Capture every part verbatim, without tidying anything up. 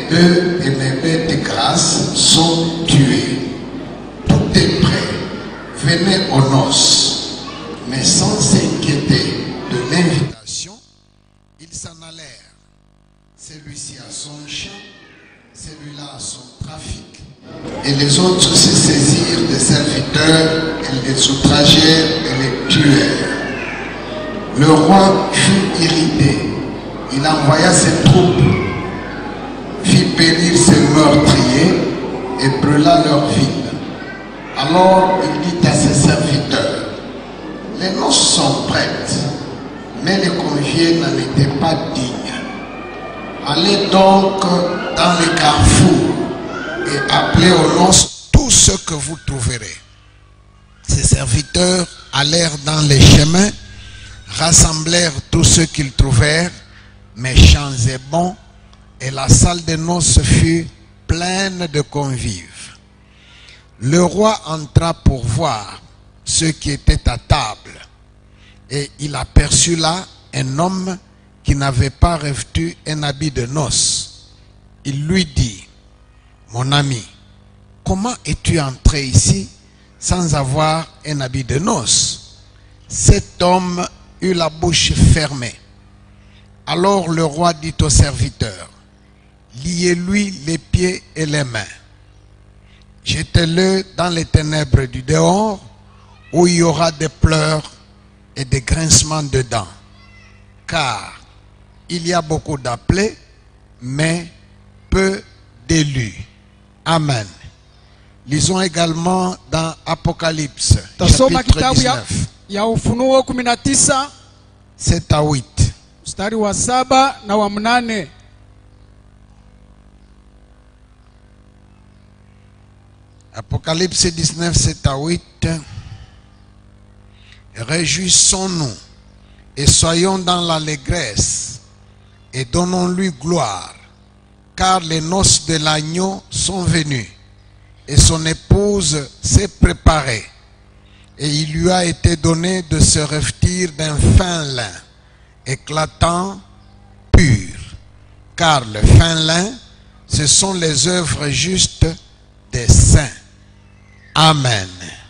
bœufs et mes bêtes de grâce sont tués. Tout est prêt. Venez aux noces. Mais sans s'inquiéter de l'invitation, ils s'en allèrent. Celui-ci a son champ, celui-là a son trafic. Et les autres se saisirent des serviteurs et les outragèrent et les tuèrent. Le roi fut irrité. Il envoya ses troupes, fit périr ses meurtriers et brûla leur ville. Alors il dit à ses serviteurs, les noces sont prêtes, mais les conviés n'en étaient pas dignes. Allez donc dans les carrefours et appelez aux noces tout ce que vous trouverez. Ses serviteurs allèrent dans les chemins, rassemblèrent tout ce qu'ils trouvèrent, méchants et bons, et la salle de noces fut pleine de convives. Le roi entra pour voir ceux qui étaient à table, et il aperçut là un homme qui n'avait pas revêtu un habit de noces. Il lui dit, mon ami, comment es-tu entré ici sans avoir un habit de noces? Cet homme eut la bouche fermée. Alors le roi dit au serviteur, liez-lui les pieds et les mains. Jetez-le dans les ténèbres du dehors, où il y aura des pleurs et des grincements de dents. Car il y a beaucoup d'appelés, mais peu d'élus. Amen. Lisons également dans Apocalypse, chapitre dix-neuf, sept à huit. Mstari wa saba na wa mnane. Apocalypse dix-neuf, sept à huit. Réjouissons-nous et soyons dans l'allégresse et donnons-lui gloire, car les noces de l'agneau sont venues et son épouse s'est préparée, et il lui a été donné de se revêtir d'un fin lin éclatant, pur, car le fin lin, ce sont les œuvres justes des saints. Amen.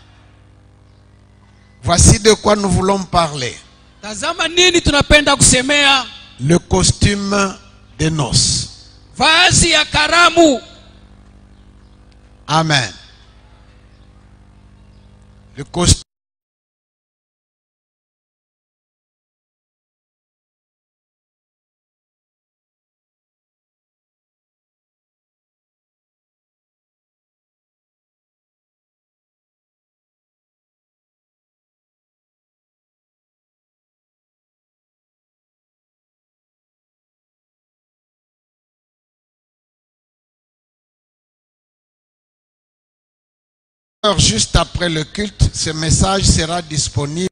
Voici de quoi nous voulons parler. Tazama nini tunapenda kusemea? Le costume des noces. Vazi ya karamu. Amen. Le costume. Juste après le culte, ce message sera disponible.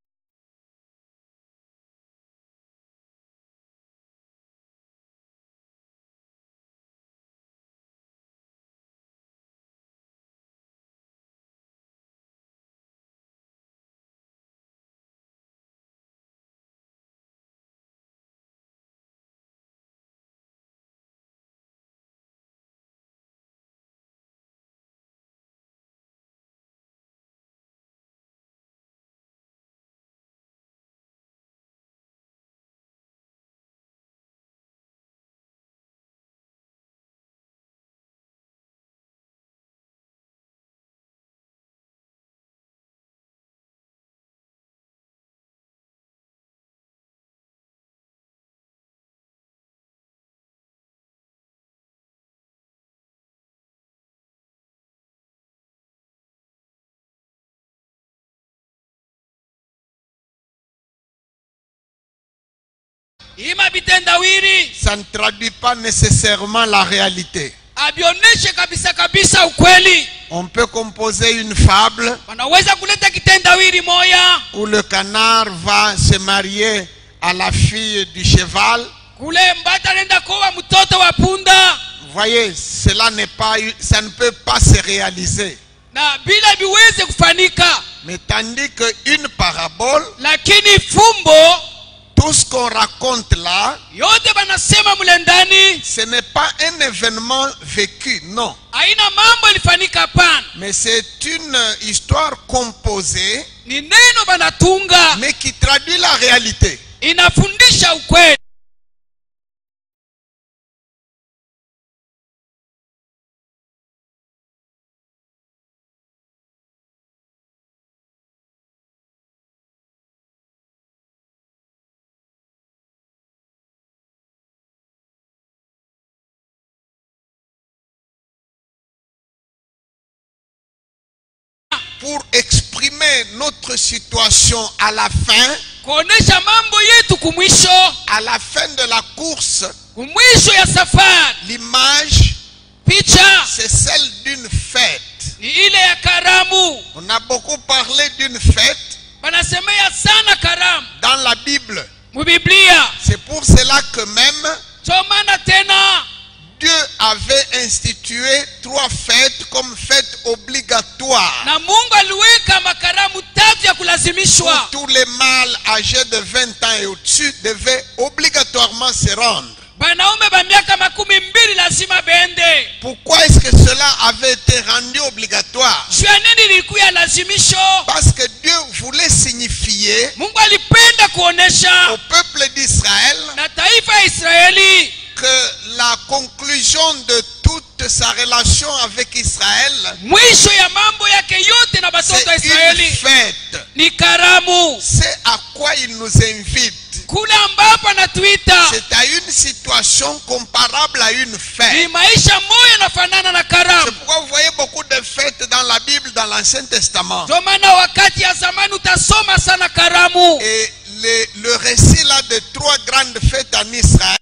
Ça ne traduit pas nécessairement la réalité. On peut composer une fable où le canard va se marier à la fille du cheval. Vous voyez, cela n'est pas, ça ne peut pas se réaliser. Mais tandis qu'une parabole, Tout ce qu'on raconte là, yote banasema mule ndani ce n'est pas un événement vécu, non. haina mambo ilifanyika hapana, Mais c'est une histoire composée, ni neno banatunga mais qui traduit la réalité. inafundisha ukweli. Pour exprimer notre situation à la fin, Kuonesha mambo yetu kumwisho, à la fin de la course, kumwisho ya safari, l'image, picha c'est celle d'une fête. ni ile ya karamu. On a beaucoup parlé d'une fête Banasemea sana karamu dans la Bible. mu Biblia. C'est pour cela que même Chomana tena Dieu avait institué trois fêtes comme fêtes obligatoires. na Mungu aliweka makaramu tatu ya kulazimishwa. Tous les mâles âgés de vingt ans et au-dessus devaient obligatoirement se rendre. Banaume ba miaka makumi mbili lazima bende. Pourquoi est-ce que cela avait été rendu obligatoire? Jua nini ilikuwa lazimisho? Parce que Dieu voulait signifier Mungu alipenda kuonesha au peuple d'Israël na taifa ya Israeli que la conclusion de toute sa relation avec Israël, mwisho ya mambo yake yote na batoto wa c'est une Israeli fête. ni karamu. C'est à quoi il nous invite. Kule ambapo anatuita C'est à une situation comparable à une ni fête. maisha moyo nafanana na C'est karamu. pourquoi vous voyez beaucoup de fêtes dans la Bible, dans l'Ancien Testament. Ndio maana wakati ya zamani utasoma sana karamu. Et le, le récit là de trois grandes fêtes en Israël,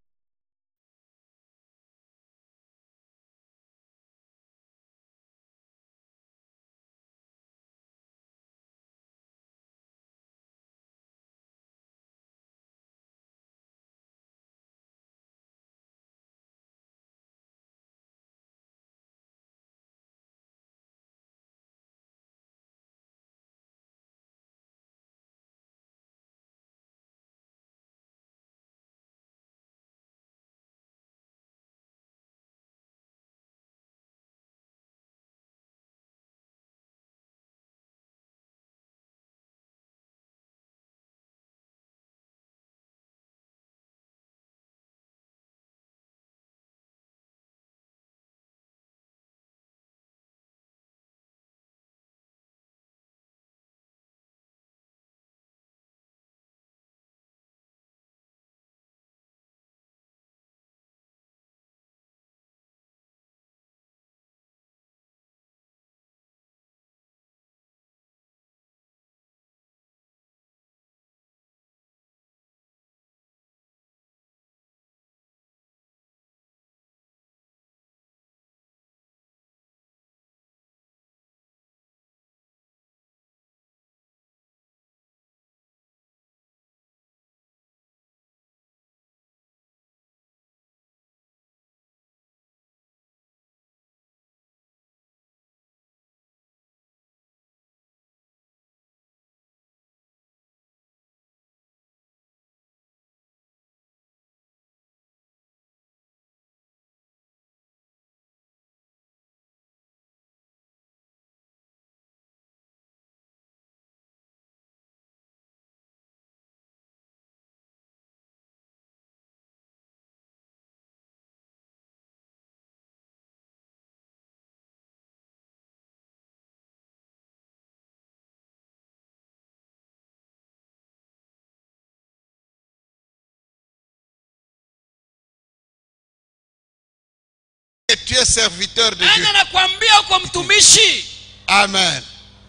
tu es serviteur de Dieu. Ana nakwambia uko mtumishi. Amen.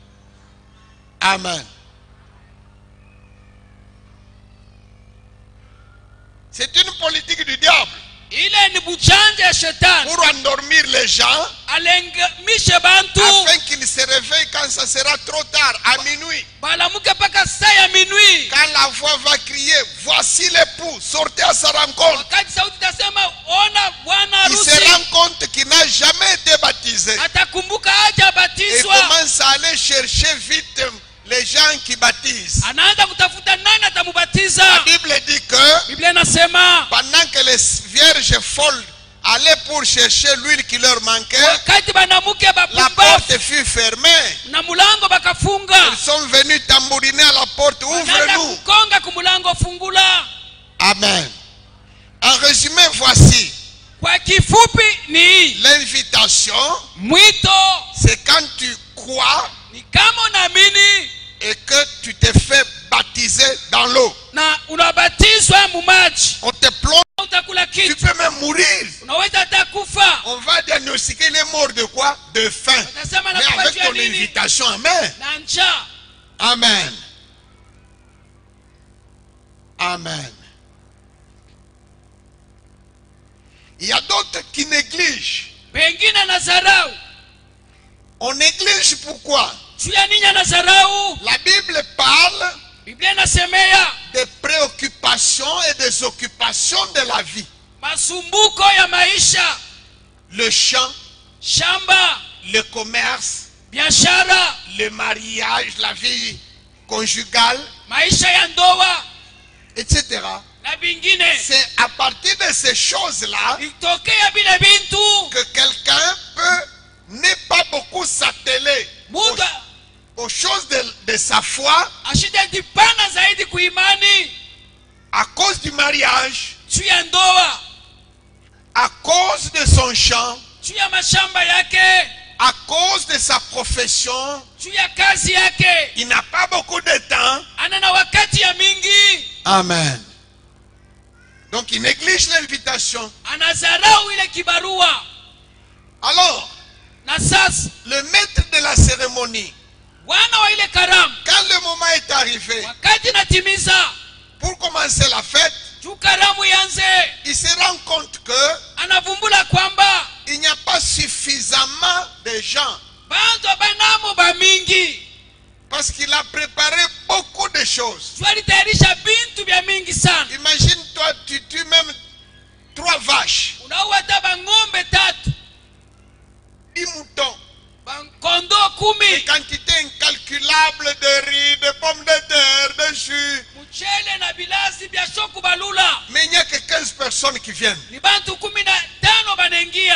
Amen. C'est une politique du diable. Ile ni bujanja ya shetani. Pour endormir les gens, Alengemishe bantu afin qu'ils se réveillent quand ça sera trop tard, à minuit. balamuke paka saa ya minui. Quand la voix va crier, voici l'époux, sortez à sa rencontre. Wakati sauti tasema ona bwana Il harusi, se rend compte qu'il n'a jamais été baptisé. atakumbuka haja Et batizwa. commence à aller chercher vite les gens qui baptisent. anaanza kutafuta nani La atamubatiza. Bible dit que Biblia inasema pendant que les vierges folles allaient pour chercher l'huile qui leur manquait, wakati banamuke la bapumbavu porte fut fermée. na mulango bakafunga, Ils sont venus tambouriner à la porte. wanaanza Ouvre-nous. kukonga kumulango, fungula. Amen. En résumé, voici. Kwa kifupi ni hii, L'invitation, mwito c'est quand tu crois ni kama unaamini et que tu te fais baptiser dans l'eau. na unabatizwa mu maji, On te plonge, utakula tu kitu, peux même mourir. unaweza hata kufa. On va diagnostiquer les morts de quoi? De faim. Watasema Mais nakufa avec juu ya ton nini? invitation, amen. Na njaa. Amen. Amen. Il y a d'autres qui négligent. Pengine na zarau. On néglige pourquoi? Juu ya nini na zarau? La Bible parle Biblia inasemea des préoccupations et des occupations de la vie. masumbuko ya maisha, Le champ, shamba, le commerce, biashara, le mariage, la vie conjugale, maisha ya ndoa et cetera. na vingine. C'est à partir de ces choses-là Ikitokea vile bintu, que quelqu'un peut ne pas beaucoup s'atteler aux, mtu aux choses de, de sa foi ashinde jipana zaidi kuimani à cause du mariage, juu ya ndoa, à cause de son champ, juu ya mashamba yake, à cause de sa profession. juu ya kazi yake. Il n'a pas beaucoup de temps. Ana na wakati ya mingi, Amen. Donc il néglige l'invitation. anazarau ile kibarua. Alors, Na sasa le maître de la cérémonie, bwana wa ile karamu, quand le moment est arrivé wakati natimiza pour commencer la fête, juu karamu yanze, il se rend compte que anavumbula kwamba il n'y a pas suffisamment de gens bantu banamo ba mingi, parce qu'il a préparé beaucoup de choses. juu alitayarisha bintu vya mingi sana. Imagine-toi, tu tues même trois vaches, Unaua hata bang'ombe tatu, dix moutons, bakondoo kumi, des quantités incalculables de riz, de pommes de terre, de jus. mchele na bilasi vya shoku balula. Mais il n'y a que quinze personnes qui viennent. Ni bantu kumi na tano banaingia.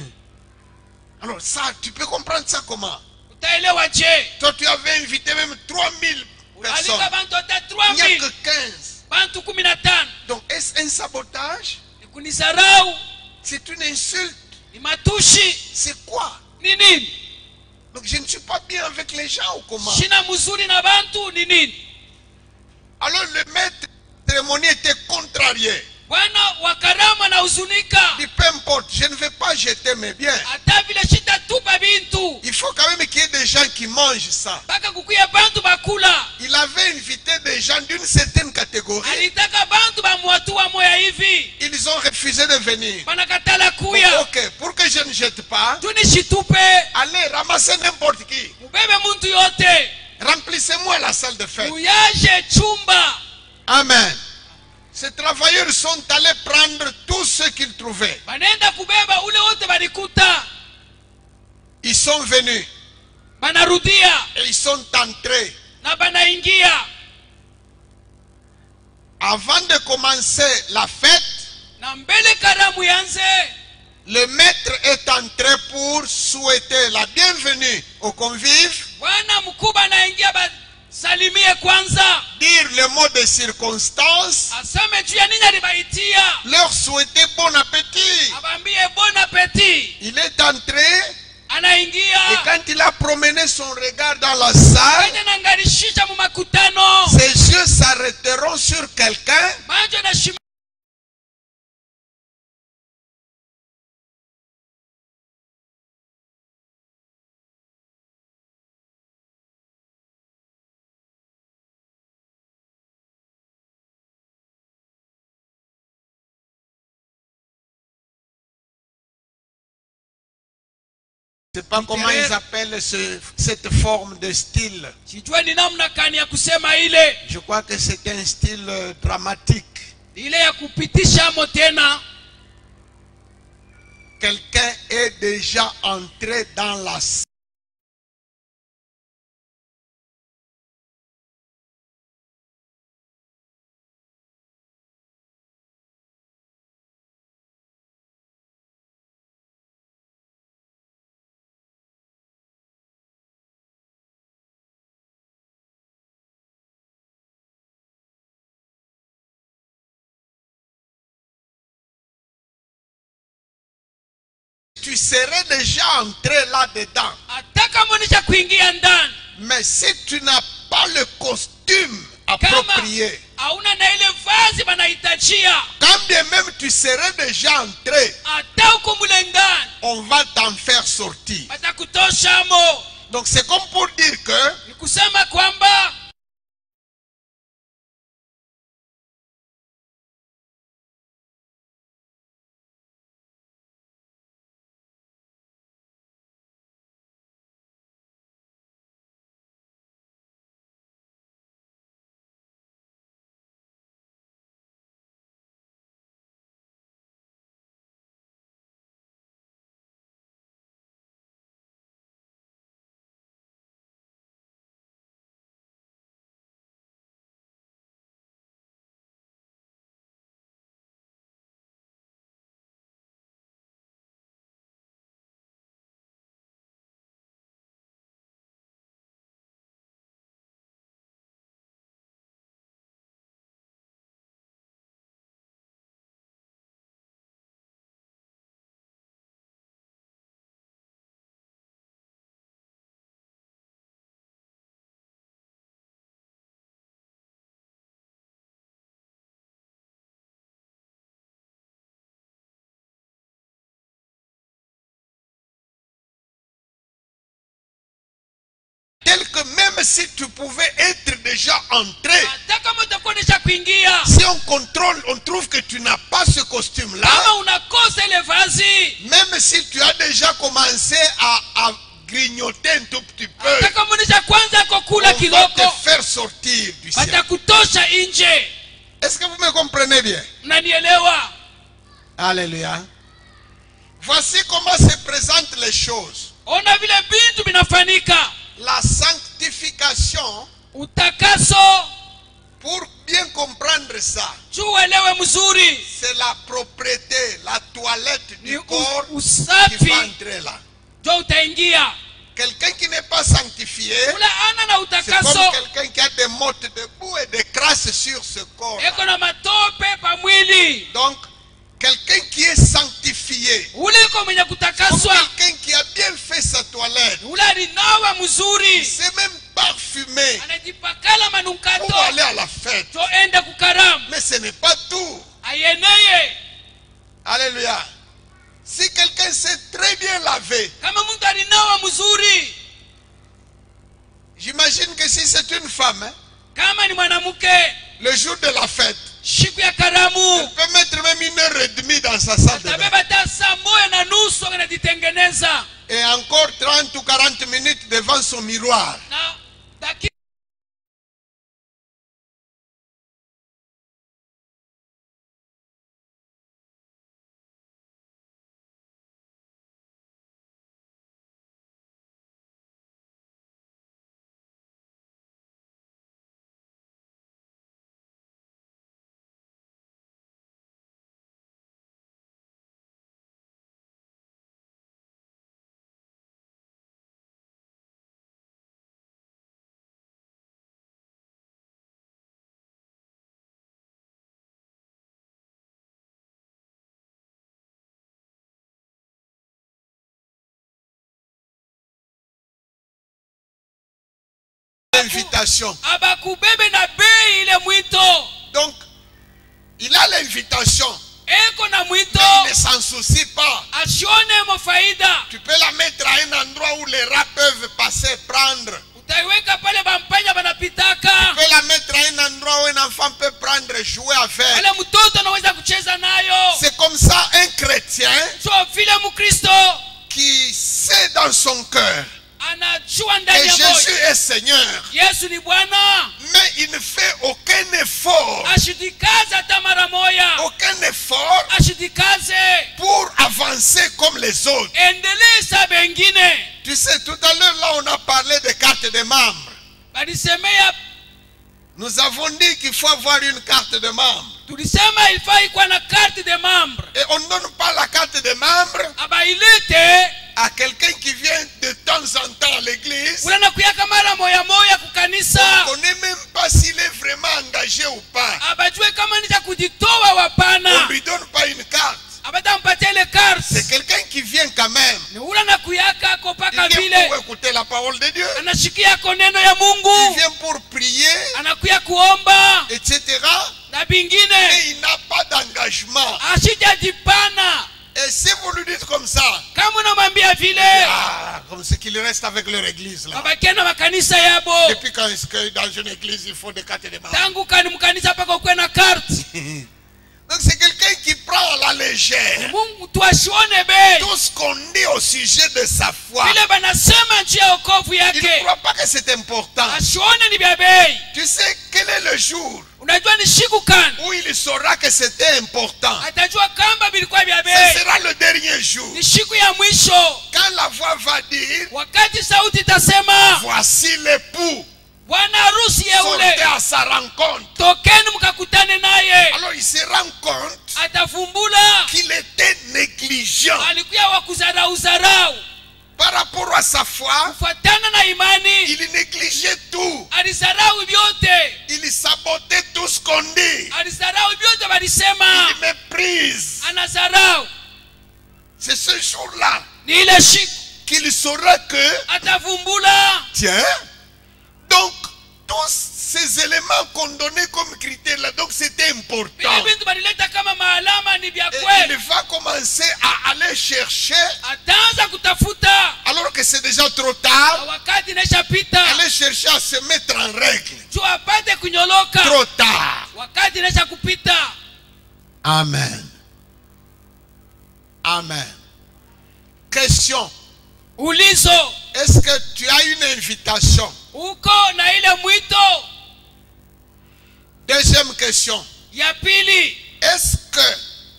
Alors ça, tu peux comprendre ça comment? Utaelewa je? Toi, tu avais invité même trois mille personnes. Alika bantu hata Il trois n'y a mille, que quinze. bantu kumi na tano. Donc, est-ce un sabotage? Ni kunisarau, C'est une insulte. ni matushi, C'est quoi? ni nini? Donc, je ne suis pas bien avec les gens ou comment? Shina mzuri na bantu ni nini? Alors, le maître de cérémonie était contrarié. Bwana wa karamu anahuzunika, Il dit, peu importe, je ne vais pas jeter mes biens. hata vile shitatupa bintu Il faut quand même qu'il y ait des gens qui mangent ça. mpaka kukuya bantu bakula. Il avait invité des gens d'une certaine catégorie. Alitaka bantu bamuatua moya hivi, Ils ont refusé de venir. banakatala Bon, kuya. ok, pour que je ne jette pas, Tunishitupe, allez ramasser n'importe qui. mubebe muntu yote, Remplissez-moi la salle de fête. muyaje chumba. Amen. Ces travailleurs sont allés prendre tout ce qu'ils trouvaient. Banenda kubeba ule wote balikuta, Ils sont venus banarudia et ils sont entrés. na banaingia. Avant de commencer la fête, Na mbele karamu yanze, le maître est entré pour souhaiter la bienvenue aux convives, bwana mkubwa anaingia basalimie kwanza, dire le mot de circonstance, aseme juu ya nini alibaitia, leur souhaiter bon appétit. abambie bon appétit. Il est entré et Anaingia quand il a promené son regard dans la salle, kwenye nangarishisha mu makutano, ses yeux s'arrêteront sur quelqu'un macho na shima Je ne sais pas comment ils appellent ce- cette forme de style. sijue ni namna gani ya kusema ile Je crois que c'est un style euh, dramatique. ile ya kupitisha mo tena. Quelqu'un est déjà entré dans la salle. tu serais déjà entré là-dedans. Ataka monisha kuingia ndani. Mais si tu n'as pas le costume approprié, hauna na ile vazi banahitajia, quand bien même tu serais déjà entré, ata ukumule ndani, on va t'en faire sortir. batakutosha mo. Donc c'est comme pour dire que ni kusema kwamba tel que même si tu pouvais être déjà entré, ataka mutakonisha kuingia, si on contrôle, on trouve que tu n'as pas ce costume-là, kama unakosa ile vazi, même si tu as déjà commencé à, à grignoter un tout petit peu, ataka monisha kwanza kokula on va kiloko, te faire sortir du ciel. batakutosha nje. Est-ce que vous me comprenez bien? Mnanielewa? Alléluia. Voici comment se présentent les choses. Ona vile bintu binafanyika. La sanctification, utakaso, pour bien comprendre ça, tuelewe mzuri, c'est la propreté, la toilette du ni corps usafi, qui va entrer là. jo utaingia. Quelqu'un qui n'est pas sanctifié, ula ana na c'est comme utakaso, quelqu'un qui a des mottes de boue et des crasses sur ce corps. eko na matope pa mwili. Donc, quelqu'un qui est sanctifié, Uliko mwenye comme kutakaswa, quelqu'un qui a bien fait sa toilette, ula alinawa mzuri, c'est même parfumé anajipakala pour manukato, aller à la fête. jo enda kukaramu. Mais ce n'est pas tout. Ayeneye, Alléluia. Si quelqu'un s'est très bien lavé, kama mtu alinawa mzuri, j'imagine que si c'est une femme, hein, kama ni mwanamke, le jour de la fête, siku ya elle karamu, peut mettre même une heure et demie dans sa salle de bain. atabeba hata saa moja na nusu anajitengeneza. Et encore trente ou quarante minutes devant son miroir. Na daki Invitation. abakubebe na bei ile mwito. Donc, il a l'invitation. Eko na mwito, Mais il ne s'en soucie pas. asione mo faida. Tu peux la mettre à un endroit où les rats peuvent passer, prendre. Utaiweka pale bampanya Tu banapitaka. peux la mettre à un endroit où un enfant peut prendre, jouer avec. Wale mtoto anaweza kucheza nayo. C'est comme ça un chrétien So vile Mkristo qui sait dans son cœur anajua que ndani ya Jésus moyo est Seigneur, Yesu ni Bwana, mais il ne fait aucun effort, ashidikaze hata mara moja, aucun effort ashidikaze pour avancer comme les autres. endeleza bengine. Tu sais, tout à l'heure là, on a parlé des cartes de membres. Balisemea, Nous avons dit qu'il faut avoir une carte de membre. tulisema ilifai kuwa na carte de membre. Et on ne donne pas la carte de membre Abailete à quelqu'un qui vient de temps en temps à l'église. ula na kuyaka mara moya moya kukanisa. On ne connaît même pas s'il est vraiment engagé ou pas. Abajue kama nita kujitoa On wapana. ne lui donne pas une carte. Abatampatia ile carte. C'est quelqu'un qui vient quand même. ni ule anakuyaka ako paka Il vient vile pour écouter la parole de Dieu. anashikia ako neno ya Il Mungu, vient pour prier, anakuya kuomba et cetera. na bingine, Mais il n'a pas d'engagement. ashijajipana. Et si vous lui dites comme ça, Kama unamwambia vile, ah, comme c'est qu'il reste avec leur église là. babakia na makanisa yabo. Depuis quand est-ce que dans une église il faut des cartes de membres? Tangu kani mkanisa paka ukwe na carte. Donc c'est quelqu'un qui prend à la légère Mungu tuashione bei. tout ce qu'on dit au sujet de sa foi. Vile banasema njia ya wokovu Il ne yake. croit pas que c'est important. Ashione ni vya bei. Tu sais quel est le jour Unajua ni siku kani où il saura que c'était important? atajua kamba bilikuwa vya Ce bei. sera le dernier jour. Ni siku ya mwisho. Quand la voix va dire, Wakati sauti itasema, voici l'époux, bwana harusi sortez yeule, à sa rencontre. tokeni mkakutane naye. Alors il se rend compte Atafumbula qu'il était négligent alikuwa wa kuzarau zarau. par rapport à sa foi. Kufuatana na imani Il négligeait tout. alizarau vyote. Il sabotait tout ce qu'on dit. Alizarau vyote walisema. Il méprise. Anazarau. C'est ce jour-là Ni ile siku qu'il saura que, atavumbula. tiens, donc tous ces éléments qu'on donnait comme critères là, donc c'était important. Vile vitu balileta kama maalama ni vya Et il kweli. va commencer à aller chercher, Ataanza kutafuta alors que c'est déjà trop tard, na wakati inashapita. aller chercher à se mettre en règle. Juu apate kunyoloka. Trop tard. Wakati inasha kupita. Amen. Amen. Question. Ulizo, Est-ce que tu as une invitation? uko na ile mwito? Deuxième question. Ya pili, Est-ce que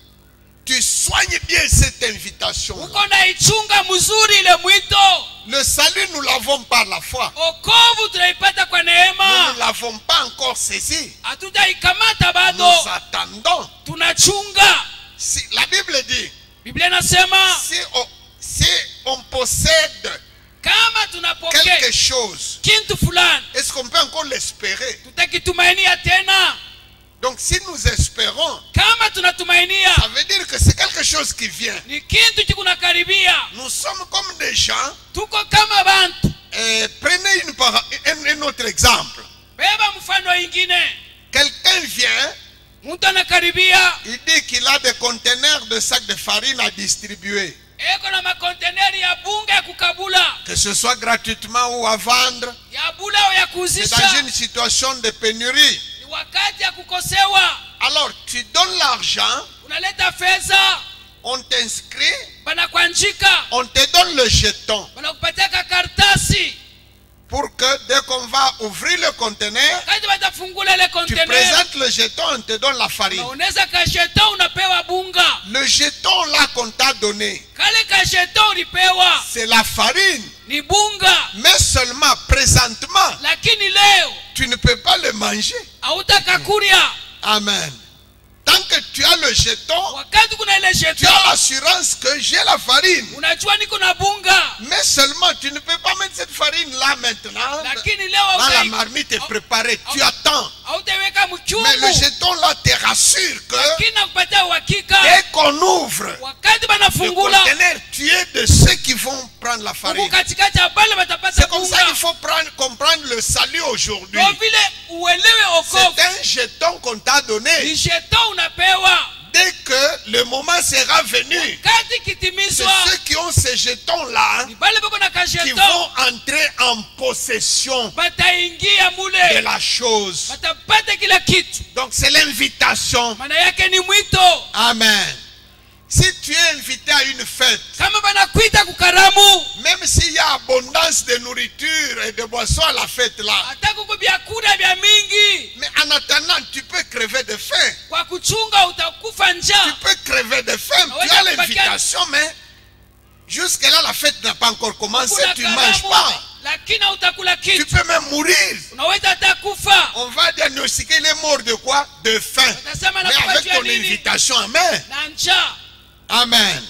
tu soignes bien cette invitation? uko na ichunga mzuri ile mwito? Le salut, nous l'avons par la foi. Okovu tunaipata kwa Nous neema. ne l'avons pas encore saisi. Hatujaikamata Nous bado. attendons. Tunachunga. Si, la Bible dit, Biblia inasema si on, si on possède kama tunapokea quelque chose, kitu fulani, est-ce qu'on peut encore l'espérer? tutakitumainia tena. Donc si nous espérons, Kama tunatumainia, ça veut dire que c'est quelque chose qui vient. ni kitu kikunakaribia. Nous sommes comme des gens. Tuko kama bantu. Et prenez une para- un, un autre exemple. Beba mfano ingine. Quelqu'un vient, Mtu anakaribia, il dit qu'il a des conteneurs de sacs de farine à distribuer. eko na makonteneri ya bunga ya kukabula, Que ce soit gratuitement ou à vendre. ya bula au ya C'est dans kuuzisha. une situation de pénurie. Ni wakati ya kukosewa. Alors tu donnes l'argent, Unaleta fedha, on t'inscrit, banakwanjika, on te donne le jeton. banakupatia karatasi. Pour que dès qu'on va ouvrir le conteneur, Kati batafungula ile tu konteneri, présentes le jeton, on te donne la farine. unaoneza kasheto unapewa bunga. Le jeton là qu'on t'a donné, Kale kasheto ulipewa c'est la farine. ni bunga, Mais seulement présentement, lakini leo tu ne peux pas le manger. hautakakuria. Amen. Tant que tu as le jeton, Wakati kuna ile tu sheto, as l'assurance que j'ai la farine. unajua niko na bunga, Mais seulement, tu ne peux pas mettre cette farine là maintenant lakini leo dans la hautai- marmite est préparée. Tu attends. hautaiweka Mais le mchungu, jeton là te rassure que lakini nakupatia uhakika. dès qu'on ouvre Wakati le banafungula conteneur, tu es de ceux qui vont prendre la huku farine. katikati ya bale batapata C'est comme ça bunga. qu'il faut prendre, comprendre le salut aujourd'hui. Kwa vile uelewe C'est okovu, un jeton qu'on t'a ni donné. sheto unapewa. Dès que le moment sera venu, Kati c'est kitimizwa, ceux qui ont ces jetons-là ni bale bako na qui kasheto vont entrer en possession bataingia de mule, la chose. batapata kila kitu. Donc c'est l'invitation. Maana yake ni mwito. Amen. Si tu es invité à une fête, Kama banakuita kukaramu, même s'il y a abondance de nourriture et de boissons à la fête là, hata kuko vyakula vya mingi, mais en attendant, tu peux crever de faim. kwa kuchunga utakufa Tu njaa. peux crever de faim. Tu as l'invitation, mais jusque-là, la fête n'a pas encore commencé. Kuna Tu ne manges karamu, pas. lakini hautakula Tu kitu. peux même mourir. Unaweza hata kufa. On va diagnostiquer les morts de quoi? De faim. Watasema Mais nakufa avec juu ya ton nini? invitation, amen. Na njaa. Amen.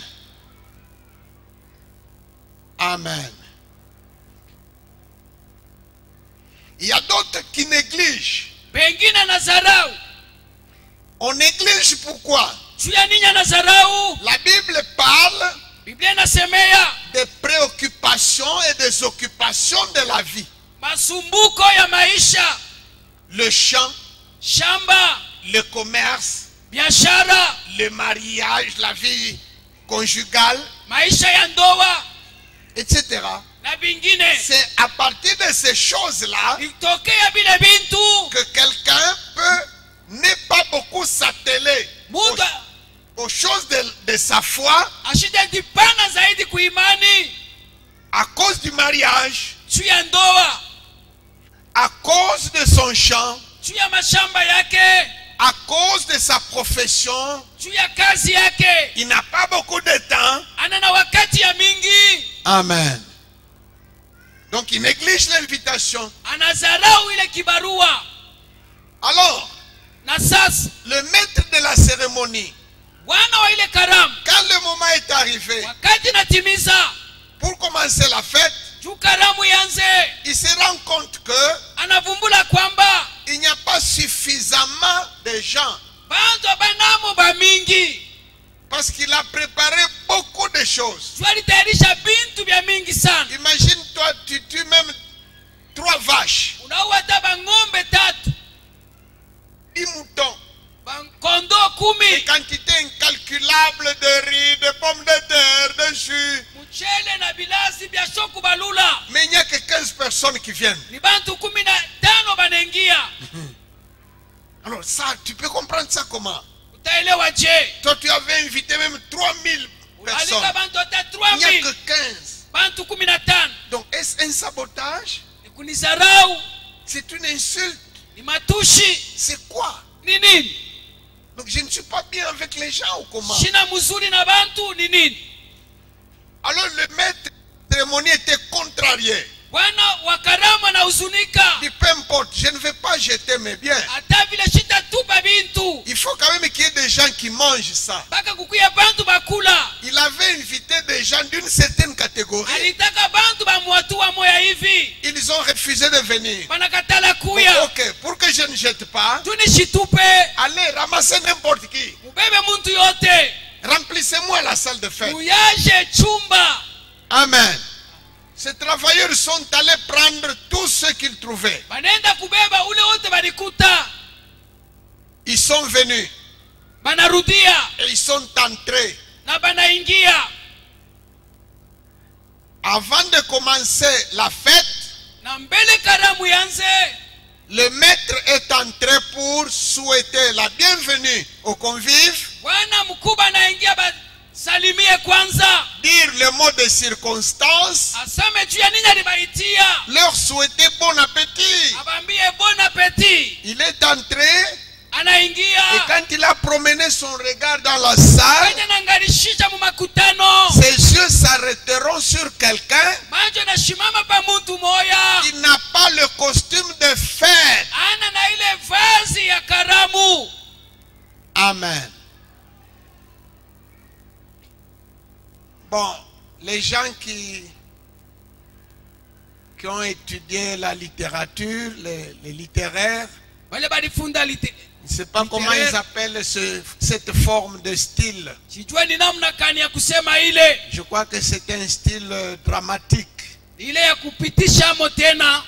Amen. Il y a d'autres qui négligent. Pengine anazarau. On néglige pourquoi? Juu ya nini anazarau? La Bible parle Biblia nasemea des préoccupations et des occupations de la vie. masumbuko ya maisha, Le champ, shamba, le commerce, biashara, le mariage, la vie conjugale, maisha ya ndoa et cetera. na vingine. C'est à partir de ces choses-là Ikitokea vile bintu, que quelqu'un peut ne pas beaucoup s'atteler aux, mtu aux choses de, de sa foi ashijajipana zaidi kuimani à cause du mariage, juu ya ndoa, à cause de son champ, juu ya mashamba yake, à cause de sa profession. juu ya kazi yake. Il n'a pas beaucoup de temps. Ana na wakati ya mingi, Amen. Donc il néglige l'invitation. anazarau ile kibarua. Alors, Na sasa le maître de la cérémonie, bwana wa ile karamu, quand le moment est arrivé wakati natimiza pour commencer la fête, juu karamu yanze, il se rend compte que anavumbula kwamba il n'y a pas suffisamment de gens bantu banamo ba mingi, parce qu'il a préparé beaucoup de choses. juu alitayarisha bintu vya mingi sana. Imagine-toi, tu tues même trois vaches, Unaua hata bang'ombe tatu, dix moutons, kondoo des kumi, quantités incalculables de riz, de pommes de terre, de jus. mchele na bilazi vya shoku balula. Mais il n'y a que quinze personnes qui viennent. Ni bantu kumi na tano banaingia. Alors ça, tu peux comprendre ça comment? Utaelewa je? Toi, tu avais invité même trois mille personnes. Alika bantu hata Il trois n'y a mille, que quinze. bantu kumi na tano. Donc, est-ce un sabotage? Ni kunizarau, C'est une insulte. ni matushi, C'est quoi? ni nini? Donc, je ne suis pas bien avec les gens ou comment? Shina mzuri na bantu ni nini? Alors, le maître de la cérémonie était contrarié. Bwana wa karamu anahuzunika, Il dit, peu importe, je ne vais pas jeter mes biens. hata vile shita tupa bintu Il faut quand même qu'il y ait des gens qui mangent ça. mpaka kukuya bantu bakula. Il avait invité des gens d'une certaine catégorie. Alitaka bantu bamuatua moya hivi, Ils ont refusé de venir. banakatala Bon, kuya. ok, pour que je ne jette pas, Tunishitupe, allez ramasser n'importe qui. mubebe muntu yote, Remplissez-moi la salle de fête. muyaje chumba. Amen. Ces travailleurs sont allés prendre tout ce qu'ils trouvaient. Banenda kubeba ule wote balikuta, Ils sont venus banarudia et ils sont entrés. na banaingia. Avant de commencer la fête, Na mbele karamu yanze, le maître est entré pour souhaiter la bienvenue aux convives, bwana mkubwa anaingia basalimie kwanza, dire le mot de circonstance, asame juu ya nini alibaitia, leur souhaiter bon appétit. abambie bon appétit. Il est entré et Anaingia, quand il a promené son regard dans la salle, kwenye nangarishisha mu makutano, ses yeux s'arrêteront sur quelqu'un macho na shimama pa muntu moya, qui n'a pas le costume de fête. ana na ile vazi ya karamu. Amen. Bon, les gens qui, qui ont étudié la littérature, les, les littéraires, Wale balifunda lite, je ne sais pas comment ils appellent ce- cette forme de style. sijua ni namna kani ya kusema ile Je crois que c'est un style euh, dramatique. ile ya kupitisha mo tena.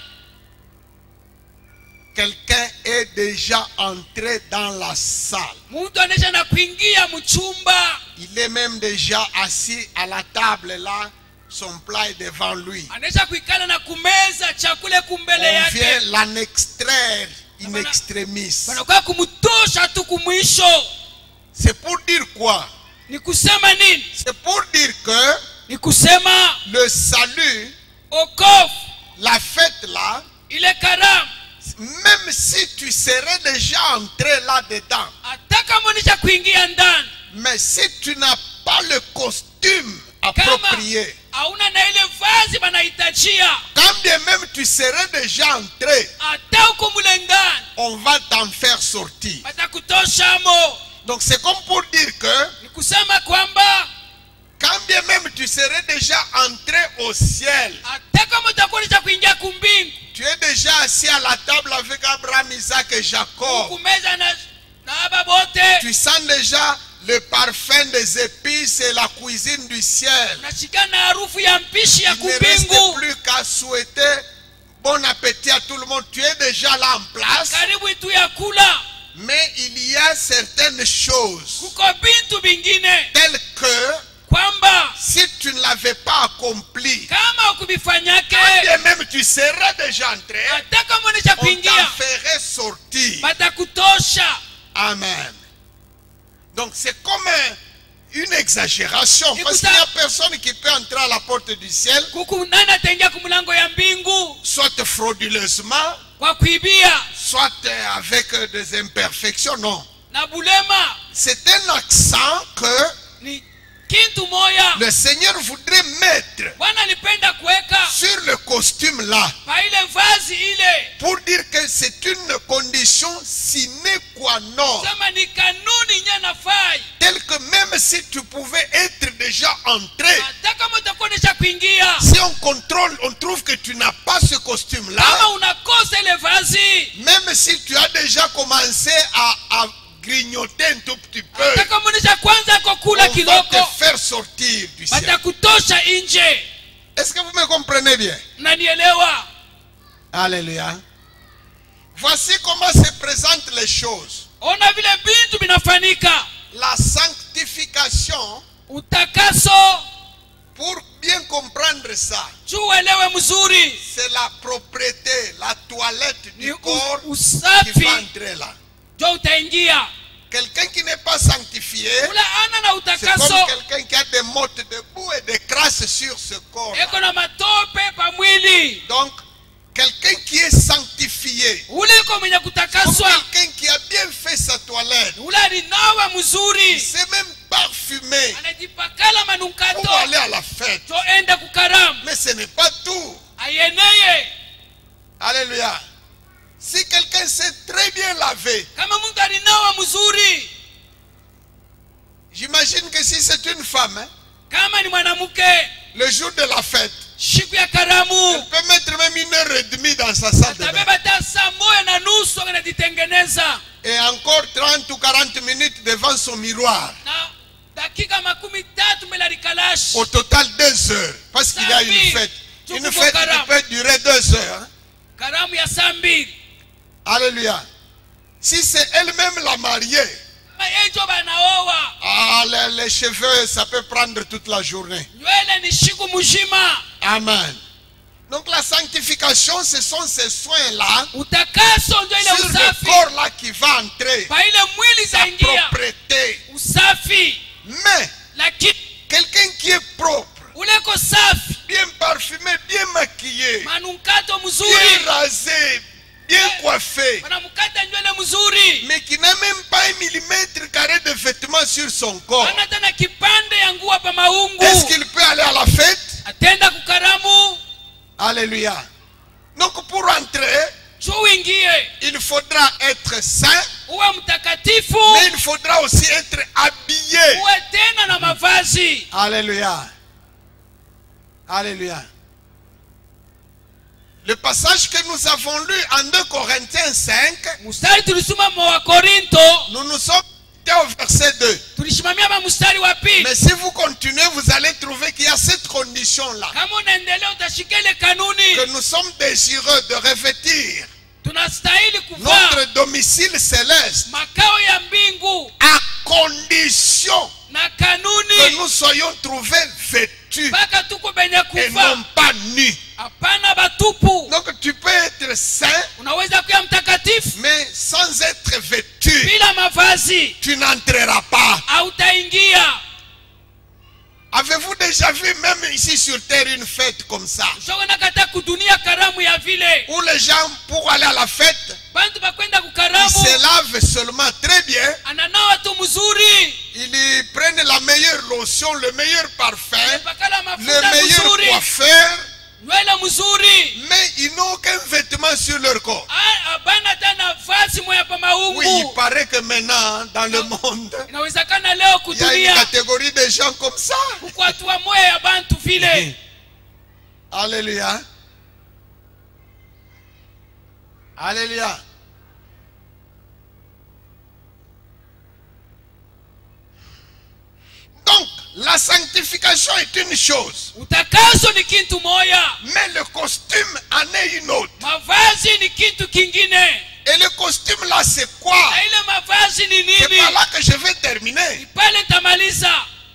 Quelqu'un est déjà entré dans la salle. Muntu anesha na kuingia mchumba, Il est même déjà assis à la table là. Son plat est devant lui. anesha kuikala na kumeza chakule kumbele On vient yake, l'en extraire in extremis. banakuwa kumutosha tu kumwisho. C'est pour dire quoi? Ni kusema nini? C'est pour dire que Ni kusema le salut, okofu, la fête là, ile karamu, même si tu serais déjà entré là-dedans, hata kama unisha kuingia ndani, mais si tu n'as pas le costume kama approprié, hauna na ile vazi banahitajia, quand bien même tu serais déjà entré, hata uko mule ndani on va t'en faire sortir. batakutosha mo. Donc c'est comme pour dire que Ni kusema kwamba quand bien même tu serais déjà entré au ciel, hata kama utakuwa unisha kuingia kumbingu, tu es déjà assis à la table avec Abraham, Isaac et Jacob. kumeza na na aba bote, Tu sens déjà le parfum des épices et la cuisine du ciel. unashikana na harufu ya mpishi ya Il ne reste kubingu. plus qu'à souhaiter bon appétit à tout le monde. Tu es déjà là en place. Karibu tu ya kula. Mais il y a certaines choses Kuko bintu bingine telles que kwamba si tu ne l'avais pas accompli, kama ukubifanyake et même tu serais déjà entré, hata kama unaisha on kuingia t'en ferait sortir. batakutosha. Amen. Donc c'est comme un- une exagération. Parce Écoute, qu'il n'y a personne qui peut entrer à la porte du ciel, Kuku nani ataingia kumulango ya mbingu soit frauduleusement, kwa kuibia soit avec des imperfections. Non. na bulema? C'est un accent que Ni kintu moya le Seigneur voudrait mettre Bwana alipenda kuweka sur le costume là, pa ile vazi ile, pour dire que c'est une condition sine qua non, sema ni kanuni nyanafai. telle que même si tu pouvais être déjà entré, Hata kama utakuwa unaisha kuingia, si on contrôle, on trouve que tu n'as pas ce costume là, kama unakosa ile vazi, même si tu as déjà commencé à, à grignoter un tout petit peu, hata kama unaisha kwanza kukula on va kidogo, te faire sortir du ciel. batakutosha nje. Est-ce que vous me comprenez bien? Mnanielewa? Alléluia. Voici comment se présentent les choses. Ona vile bintu binafanyika. La sanctification, Utakaso, pour bien comprendre ça, juu uelewe mzuri, c'est la propreté, la toilette ni du u- corps qui usafi va entrer là. jo utaingia. Quelqu'un qui n'est pas sanctifié, Ule ana na c'est comme utakaso quelqu'un qui a des mottes de boue et des crasses sur ce corps. eko na matope pa mwili. Donc, quelqu'un qui est sanctifié, Ule iko mwenye comme kutakaswa, quelqu'un qui a bien fait sa toilette, ule alinawa il mzuri, s'est même parfumé anajipakala pour manukato aller à la fête. jo enda kukaramu. Mais ce n'est pas tout. Ayeneye Alléluia. Si quelqu'un s'est très bien lavé, kama mtu alinawa mzuri, j'imagine que si c'est une femme, hein, kama ni mwanamke, le jour de la fête, siku ya elle karamu peut mettre même une heure et demie dans sa salle de bain. atabeba hata saa moja na nusu anajitengeneza Et encore trente ou quarante minutes devant son miroir. na dakika makumi tatu mbele ya likalashi. Au total deux heures. Parce qu'il y a une fête. Une fête qui peut durer deux heures. Hein. Karamu ya saa mbili. Alléluia. Si c'est elle-même la mariée, Kama ejo banaoa, ah, les, les cheveux, ça peut prendre toute la journée. nywele ni siku mzima. Amen. Donc la sanctification, ce sont ces soins-là, Utakaso ndio ile sur le usafi corps-là qui va entrer. pa ile mwili Sa zaingia propreté. usafi, Mais, lakini quelqu'un qui est propre, ule ko safi, bien parfumé, bien maquillé, manukato bien mzuri, rasé, bien coiffé, wanamkata nywele mzuri, mais qui n'a même pas un millimètre carré de vêtements sur son corps, ana tena kipande ya nguo pa maungu, est-ce qu'il peut aller à la fête? atenda kukaramu. Alléluia. Donc pour entrer, Juu uingie il faudra être saint, uwe mtakatifu, mais il faudra aussi être habillé. uwe tena na mavazi. Alléluia. Alléluia. Le passage que nous avons lu en deux Corinthiens cinq, Mstari tulisoma mwa Korinto, nous nous sommes au verset deux. tulishimamia ma mstari wa pili. Mais si vous continuez, vous allez trouver qu'il y a cette condition-là. Kama unaendelea utashika ile kanuni, Que nous sommes désireux de revêtir tunastahili kuvaa notre domicile céleste makao ya mbingu à condition na que kanuni, nous soyons trouvés vêtus mpaka tuko benye et kuvaa, non pas nus. hapana batupu. Donc tu peux être saint, Unaweza kuwa mtakatifu mais sans être vêtu, bila mavazi, tu n'entreras pas. hautaingia. Avez-vous déjà vu même ici sur terre une fête comme ça? Shona kata kudunia karamu ya vile Où les gens, pour aller à la fête, bantu bakwenda ils kukaramu, se lavent seulement très bien. ananawa tu mzuri, Ils y prennent la meilleure lotion, le meilleur parfum, pakala le mafuta meilleur mzuri, coiffeur, nywele mzuri, mais ils n'ont aucun vêtement sur leur corps. Ah, abana tena vazi moya pa Oui, il maungu. paraît que maintenant, dans le monde, Inawezekana leo il y a une kudunia catégorie de gens comme ça. kuko watu wa moya ya bantu vile. Alléluia. Alléluia. La sanctification est une chose, Utakaso ni kintu moya, mais le costume en est une autre. mavazi ni kintu kingine. Et le costume là, c'est quoi? Na ile mavazi ni C'est nini? par là que je vais terminer. Pale tamaliza.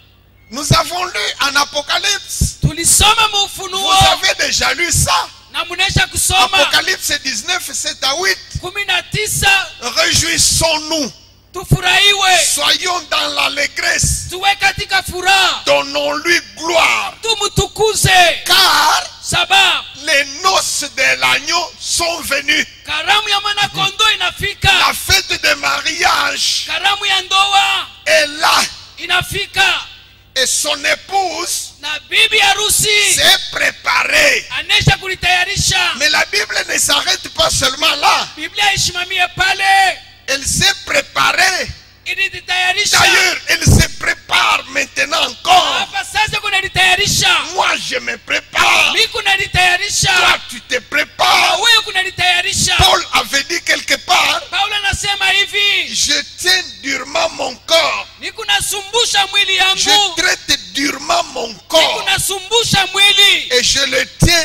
Nous avons lu en Apocalypse. Tulisoma Vous Ufunuo avez déjà lu ça. na munesha kusoma Apocalypse dix-neuf, sept à huit. kumi na tisa. Réjouissons-nous. Tufurahiwe, Soyons dans l'allégresse. tuwe katika furaha, Donnons-lui gloire. tumutukuze, Car sababu les noces de l'agneau sont venues. karamu ya mwana kondoo inafika. La fête de mariage Karamu ya ndoa est là. inafika, Et son épouse na bibi harusi s'est préparée. anesha kulitayarisha. Mais la Bible ne s'arrête pas seulement là. Biblia ishimamie pale, Elle s'est préparée. ilitayarisha. D'ailleurs, elle se prépare maintenant encore. Hapa sasa kunalitayarisha, Moi, je me prépare. mimi kunalitayarisha, Toi, tu te na prépares. wewe kunalitayarisha. Paul avait dit quelque part, Paulo anasema hivi, je tiens durement mon corps. niko nasumbusha mwili Je yangu, traite durement mon niko corps. nasumbusha mwili, Et je le tiens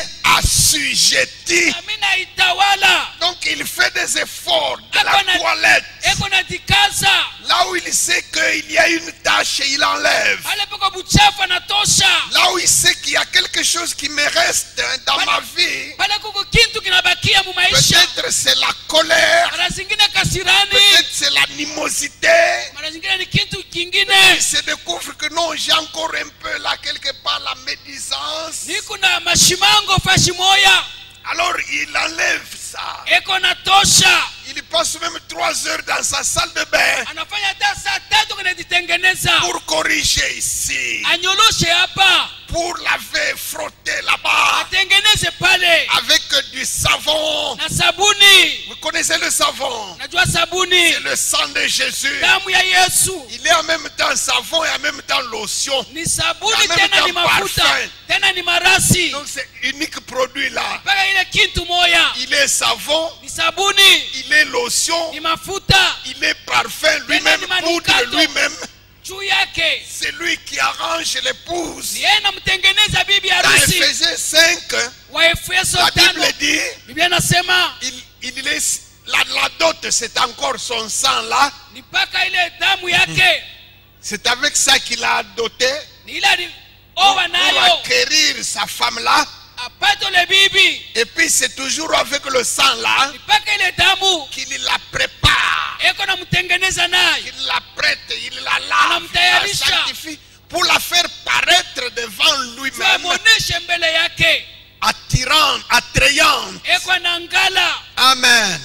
assujetti. na mimi naitawala. Donc, il fait des efforts de Ako la na- toilette. Eko najikaza Là où il sait qu'il y a une tâche, il enlève. pale pako buchafu anatosha, Là où il sait qu'il y a quelque chose qui me reste hein, dans ma vie, pale kuko kintu kinabakia mu maisha. peut-être c'est la colère, Mara zingine kasirani, peut-être c'est l'animosité. mara zingine ni kintu Il kingine. se découvre que non, j'ai encore un peu là, quelque part, la médisance. Niko na mashimango fashi moya, Alors il enlève ça. eko natosha, Il passe même trois heures dans sa salle de bain anafanya hata saa tatu kunajitengeneza, pour corriger ici, anyoloshe hapa, pour laver, frotter là-bas atengeneze pale avec du savon. na sabuni. Vous connaissez le savon? Najua sabuni, C'est le sang de Jésus. damu ya Yesu Il est en même temps savon et en même temps lotion. ni sabuni, Na même tena temps ni mafuta, parfum. tena ni marasi, Donc c'est unique produit là. mpaka ile kintu moya Il est savon, ni sabuni, il est lotion, ni mafuta il est parfum lui-même, Tena ni poudre manukato. lui-même. juu yake. C'est lui qui arrange l'épouse. Ni yeye namtengeneza bibi Dans harusi. Ephésiens cinq, Wa Efeso la tano, Bible dit, Biblia nasema il, il laisse, la, la dot c'est encore son sang là. ni mpaka ile damu yake C'est avec ça qu'il a doté ni ile ali- pour, owa pour nayo acquérir sa femme là. apate le bibi, Et puis c'est toujours avec le sang là ni mpaka ile damu qu'il la prépare, eko namtengeneza nayo, qu'il la prête, il la lave, il la Anamtayarisha. sanctifie pour la faire paraître devant lui-même tuamoneshe mbele yake, attirante, attrayante. eko na ngala. Amen.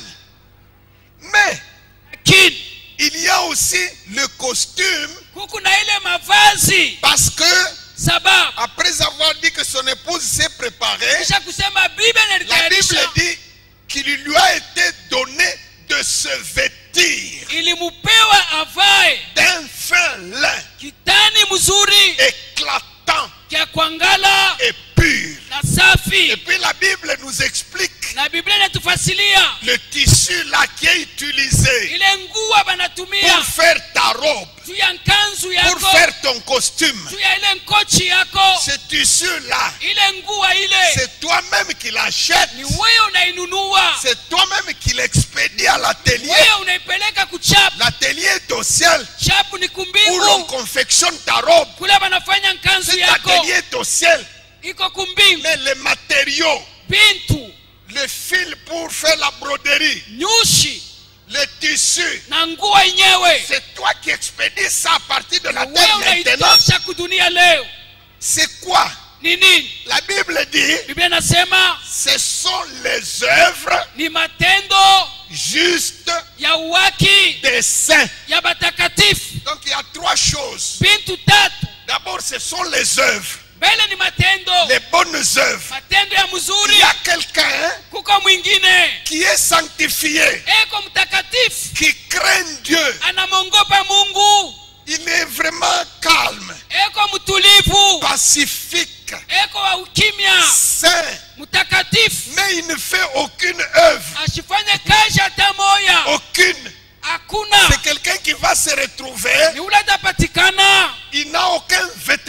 Mais Lakini il y a aussi le costume kuku na ile mavazi, parce que sababu après avoir dit que son épouse s'est préparée, kisha kusema bibi la Bible analitayarisha, dit qu'il lui a été donné de se vêtir ilimupewa avae d'un fin lin kitani mzuri éclatant kya kwangala et pur. na safi. Et puis la Bible nous explique Na Biblia inatufasilia le tissu là qui est utilisé ile nguo banatumia pour faire ta robe, juu ya nkanzu pour yako, faire ton costume. juu ya ile nkochi yako, Ce tissu là, ile nguo ile c'est toi-même qui l'achètes. ni wewe unainunua, C'est toi-même qui l'expédie à l'atelier. wewe unaipeleka kuchapu. L'atelier est au ciel Chapu ni où l'on kumbingu, confectionne ta robe. kule banafanya nkanzu Cet yako atelier est au ciel. iko kumbingu. Mais les matériaux, Bintu, le fil pour faire la broderie, nyushi le tissu, na nguo yenyewe c'est toi qui expédies ça à partir de la wewe terre maintenant. unaitosha kudunia leo. C'est quoi? Ni nini? La Bible dit, Biblia nasema ce sont les œuvres ni matendo justes ya uwaki des saints. ya batakatifu. Donc il y a trois choses. Bintu tatu, D'abord, ce sont les œuvres, mbele ni matendo, les bonnes œuvres. matendo ya Il mzuri. y a quelqu'un Kuko mwingine qui est sanctifié, eko mtakatifu, qui craint Dieu. anamongopa Mungu, Il est vraiment calme, eko mtulivu, pacifique, eko wa ukimya, saint, mtakatifu, mais il ne fait aucune œuvre, ashifanye kazi hata moya. aucune. Hakuna C'est quelqu'un qui va se retrouver, ni ule atapatikana il n'a aucun vêtement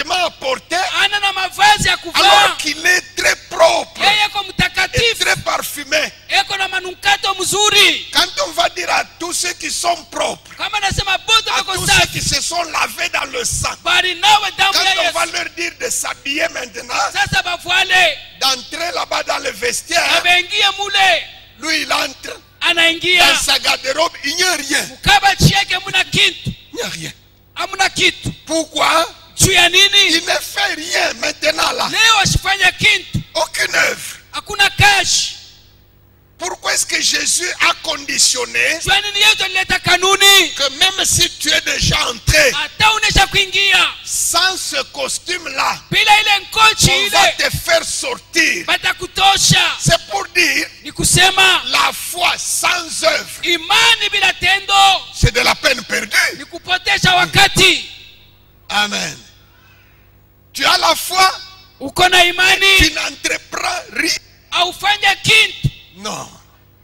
ya kuvaa. Alors qu'il est très propre Yeye ko et mtakatifu. très parfumé. Eko na manukato mzuri. Quand on va dire à tous ceux qui sont propres, Kama nasema bote à wako tous ceux safi. qui se sont lavés dans le sang, Bali nawe damu quand ya on va Yesu. leur dire de s'habiller maintenant, Sasa bavwale. d'entrer là-bas dans le Na vestiaire, bengie mule. lui il entre Anaingia. dans sa garde-robe, il n'y a rien. Mkabachi yake muna kitu. Il n'y a rien. Hamuna kitu. Pourquoi? Juu ya nini? Il ne fait rien maintenant là. Leo asifanya kitu. Aucune œuvre. Hakuna kazi. Pourquoi est-ce que Jésus a conditionné Juu ya nini Yesu alileta kanuni? que même si tu es déjà entré Hata unesha kuingia. sans ce costume-là, Bila ile nkochi on va ile. te faire sortir? Batakutosha. C'est pour dire Ni kusema la foi sans œuvre, imani bila tendo c'est de la peine perdue. ni kupotesha wakati. Amen. Tu as la foi, Uko na tu imani n'entreprends rien. aufanye kitu. Non.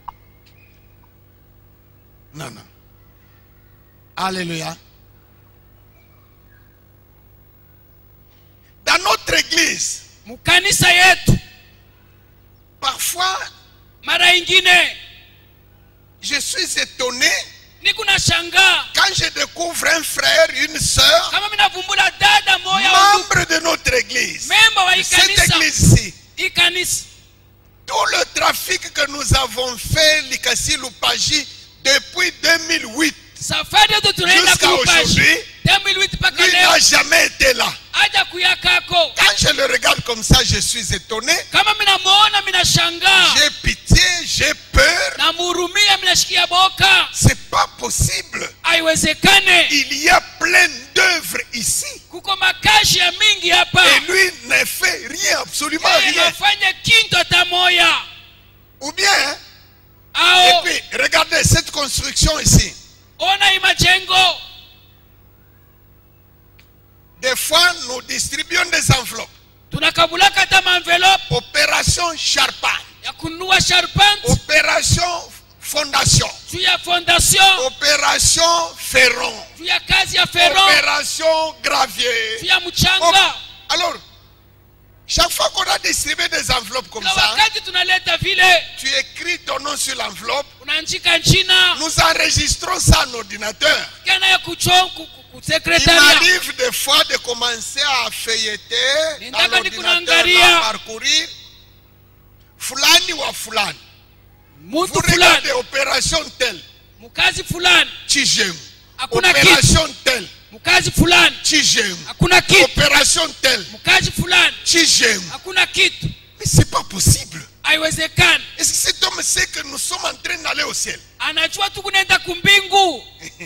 Non, non. Alléluia. Dans notre église, Mukanisa yetu parfois, mara ingine je suis étonné niko na shangaa quand je découvre un frère, une sœur, kama minavumbula dada moya wa ndugu, membre de notre église. memba wa Cette ikanisa église-ci, ikanisa. tout le trafic que nous avons fait, Likasi Lupaji, depuis deux mille huit, Safari yetu tunaenda jusqu'à kupashi aujourd'hui, deux mille huit mpaka lui leo n'a jamais été là. aja kuyakako. Quand je le regarde comme ça, je suis étonné. Kama minamuona minashangaa, J'ai pitié, j'ai peur. namhurumia, minashikia boka. C'est pas possible. Haiwezekane. Il y a plein d'œuvres ici. Kuko makazi ya mingi hapa. Et lui ne fait rien, absolument Yeye rien. anafanya kintu hata moya. Ou bien, hein? Et Ao puis, regardez cette construction ici. ona hii majengo. Des fois, nous distribuons des enveloppes. Tunakabulaka hata maenvelope Opération Charpent. ya kununua sharpant Opération Fondation. juu ya fondation, Opération Ferron. juu ya kazi ya feron, Opération Gravier. juu ya Op- mchanga. Alors, chaque fois qu'on a distribué des enveloppes comme Na ça, wakati tunaleta vile, tu écris ton nom sur l'enveloppe, unaandika jina nous enregistrons ça en ordinateur. kana ya kuchon ku- ku- ku Il secrétariat. m'arrive des fois de commencer à feuilleter dans Nindaka l'ordinateur, nikunaangalia. à parcourir. Fulani wa Fulani. Vous Mtu fulani, regardez opération telle, mkazi fulani, Tijemu. hakuna kitu. Opération telle, Mkazi fulani, Tijemu. hakuna kitu. Opération telle, Mkazi fulani, Tijemu. hakuna kitu. Mais c'est pas possible. Haiwezekani. Est-ce que cet homme sait que nous sommes en train d'aller au ciel? Anajua tu kunaenda kumbingu.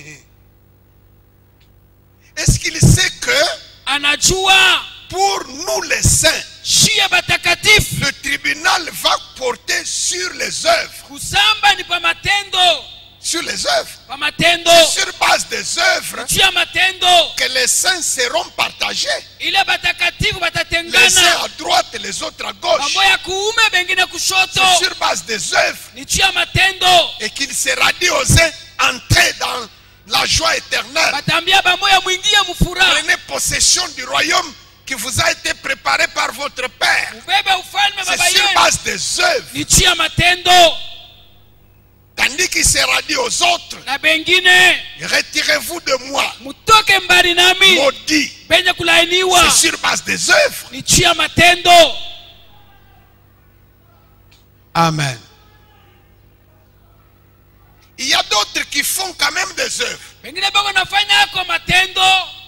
Est-ce qu'il sait que Anajua pour nous les saints, shia batakatifu le tribunal va porter sur les œuvres, kusamba ni pa matendo, sur les œuvres, pa matendo, sur base des œuvres juu ya matendo. que les saints seront partagés. Ile batakatifu Les uns batatengana, à droite et les autres à gauche. pamoja kuume bengine kushoto, C'est sur base des œuvres ni juu ya matendo. et qu'il sera dit aux uns, entrez dans la joie éternelle. Batambia bamoya mwingie mufuraha, Prenez possession du royaume qui vous a été préparé par votre Père. ubebe ufalme C'est baba sur yenu, base des œuvres. ni juu ya matendo. Tandis qu'il sera dit aux autres, Na bengine retirez-vous de moi, mutoke mbali nami, maudit. benye kulainiwa, C'est sur base des œuvres. ni juu ya matendo. Amen. Il y a d'autres qui font quand même des œuvres. Bengine bako nafanya yako matendo,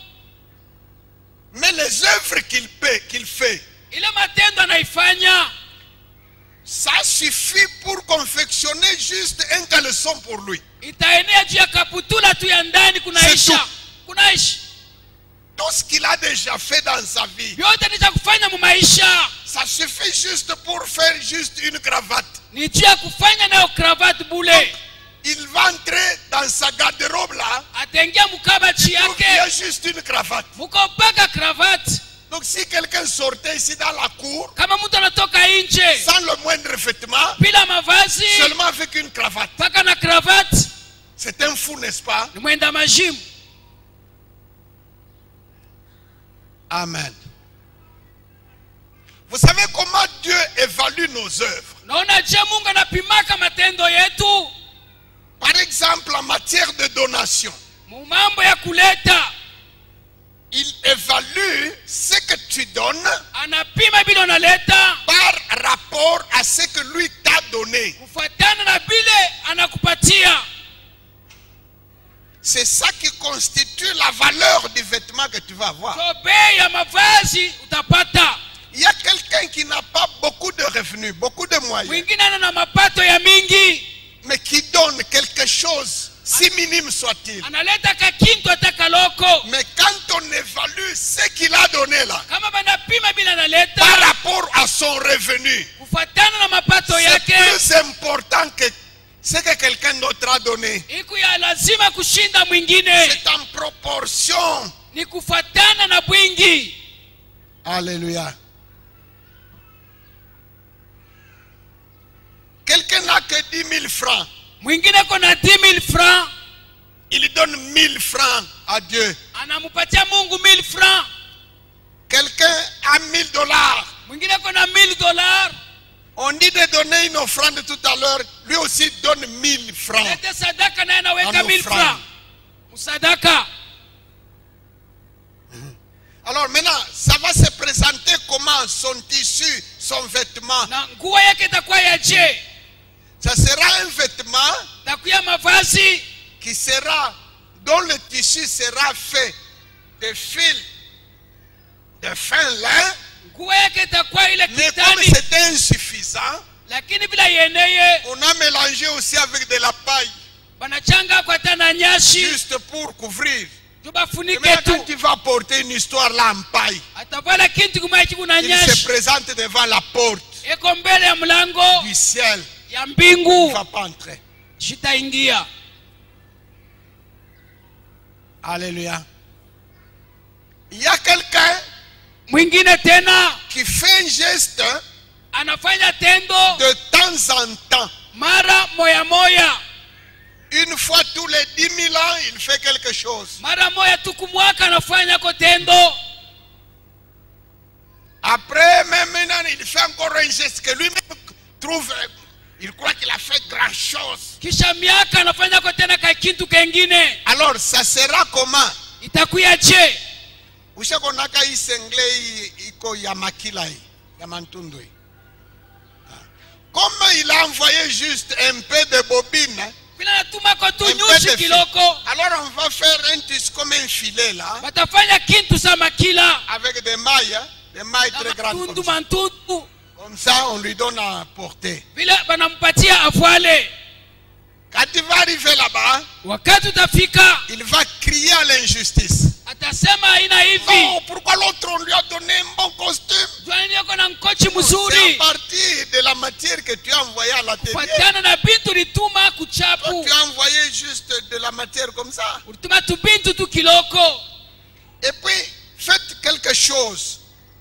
Mais les œuvres qu'il paie, qu'il fait, ile matendo anaifanya ça suffit pour confectionner juste un caleçon pour lui. itaenea juu ya kaputula tu ya ndani, C'est kunaisha tout. kunaishi Tout ce qu'il a déjà fait dans sa vie, vyote nisha kufanya mu maisha, ça suffit juste pour faire juste une cravate. ni juu ya kufanya nayo cravate bule. Il va entrer dans sa garde-robe là, Ataingia mukabachi il y a yake juste une cravate. muko mpaka cravate. Donc si quelqu'un sortait ici dans la cour, Kama mtu anatoka nje sans le moindre vêtement, bila mavazi seulement avec une cravate, mpaka na cravate, c'est un fou, n'est-ce pas? ni mwenda majimu. Amen. Vous savez comment Dieu évalue nos œuvres? Naona je Mungu anapimaka matendo yetu. Par exemple, en matière de donation, Mambo ya kuleta, il évalue ce que tu donnes anapima bila unaleta par rapport à ce que lui t'a donné. kufuatana na bile anakupatia. C'est ça qui constitue la valeur du vêtement que tu vas avoir. So bei ya mavazi utapata. Il y a quelqu'un qui n'a pas beaucoup de revenus, beaucoup de moyens, Mwingine ana na mapato ya mingi, mais qui donne quelque chose, si minime soit-il. analeta kakintu atakaloko. Mais quand on évalue ce qu'il a donné là, Kama banapima bila analeta par rapport à son revenu, kufuatana na mapato c'est yake, plus important que ce que quelqu'un d'autre a donné. iku ya lazima kushinda mwingine. C'est en proportion. Ni kufuatana na bwingi. Alléluia. Quelqu'un n'a que dix mille francs. Mwingine kona dix mille francs, Il donne mille francs à Dieu. anamupatia Mungu mille francs. Quelqu'un a mille dollars. Mwingine kona mille dollars, On dit de donner une offrande tout à l'heure. Lui aussi donne mille francs. lete sadaka naye anaweka Ano mille francs. francs. Musadaka. Alors maintenant, ça va se présenter comment? Son tissu, son vêtement. Na nguo yake itakuwa ya je? Ça sera un vêtement Takuya mavazi qui sera, dont le tissu sera fait de fils de fin lin. nguo yake itakuwa ile Mais comme kitani, c'était insuffisant, lakini bila yeneye on a mélangé aussi avec de la paille, banachanga kwa tana nyashi juste pour couvrir. Et tubafunike maintenant, quand tu. tu vas porter une histoire là en paille, Atavala kintu kumaya kibuna il se nyashi, présente devant la porte eko mbele ya mlango du ciel. ya Il ne mbingu, va pas entrer. shitaingia. Alléluia. Il y a quelqu'un Mwingine tena qui fait un geste anafanya tendo de temps en temps. mara moya moya, Une fois tous les dix mille ans, il fait quelque chose. mara moya tu kumwaka anafanya ko tendo. Après, même maintenant, il fait encore un geste que lui-même trouve. Il croit qu'il a fait grand chose. Kisha miaka anafanya ko tena ka kintu kengine. Alors, ça sera comment? Itakuya je? Ushakonaka isengle iko ya makila hii, ya mantundu hii. Comme il a envoyé juste un peu de bobine, Bila natuma ko tu un peu nyushi de fil. kiloko, Alors on va faire un tissu comme un filet là, batafanya kintu sa makila avec des mailles, hein, des mailles na très grandes. matundu Comme ça. mantundu, Comme ça, on lui donne à porter. bila banampatia afwale. Quand il va arriver là-bas, Wakati utafika il va crier à l'injustice. atasema haina hivi, Non, pourquoi l'autre on lui a donné un bon costume? twani yako na mkochi C'est à mzuri partir de la matière que tu as envoyé à l'atelier. kufuatana na bintu lituma Toi, kuchapu, tu as envoyé juste de la matière comme ça. ulituma tu bintu tu kiloko. Et puis, faites quelque chose.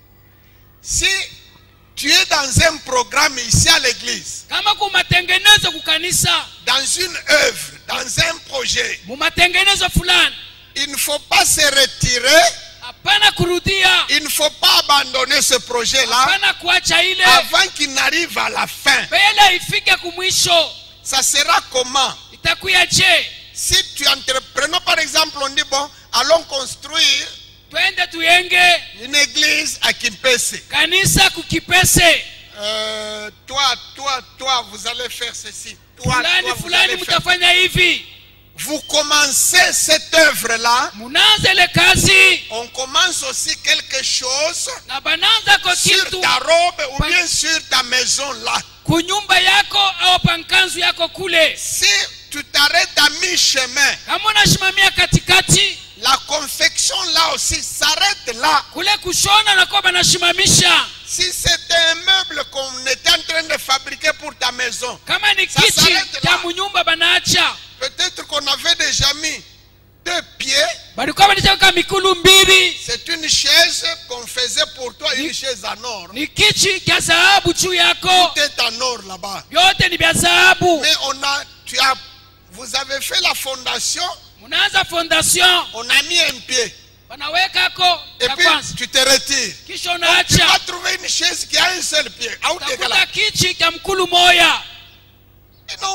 Si tu es dans un programme ici à l'église, Kama kumatengenezo kukanisa, dans une œuvre, dans un projet, mumatengenezo fulani, il ne faut pas se retirer, hapana kurudia, il ne faut pas abandonner ce projet-là hapana kuacha ile avant qu'il n'arrive à la fin. mbele ifike kumwisho. Ça sera comment? Itakuya je? Si tu entreprenons par exemple, on dit bon, allons construire Twende tuyenge une église à Kimpese. kanisa kukipese, Euh, toi, toi, toi, vous allez faire ceci. Toi, fulani toi, vous fulani allez faire. mutafanya hivi. Vous commencez cette œuvre-là. Munaanza ile kazi On commence aussi quelque chose na bananza ko sur kitu ta robe ou Pa- bien sur ta maison là. kunyumba yako au pankanzu yako kule. Si tu t'arrêtes à mi-chemin, Kama unashimamia katikati la confection là aussi s'arrête là. kule kushona na kwa banashimamisha. Si c'était un meuble qu'on était en train de fabriquer pour ta maison, Kama ni Ça kiti s'arrête là. cha munyumba banaacha, peut-être qu'on avait déjà mis deux pieds. balikuwa banachaka mikulu mbili, C'est une chaise qu'on faisait pour toi, une chaise en or. ni kichi cha dhahabu juu yako, Tout est en or là-bas. vyote ni vya dhahabu. Mais on a, tu as, vous avez fait la fondation, Munaanza fondation, on a mis un pied. banaweka ko Et ya puis kwanza, tu te retires. kisha Donc, tu vas unaacha, trouver une chaise qui est seul pied. utakuta kichi cha mkulu moya. Non,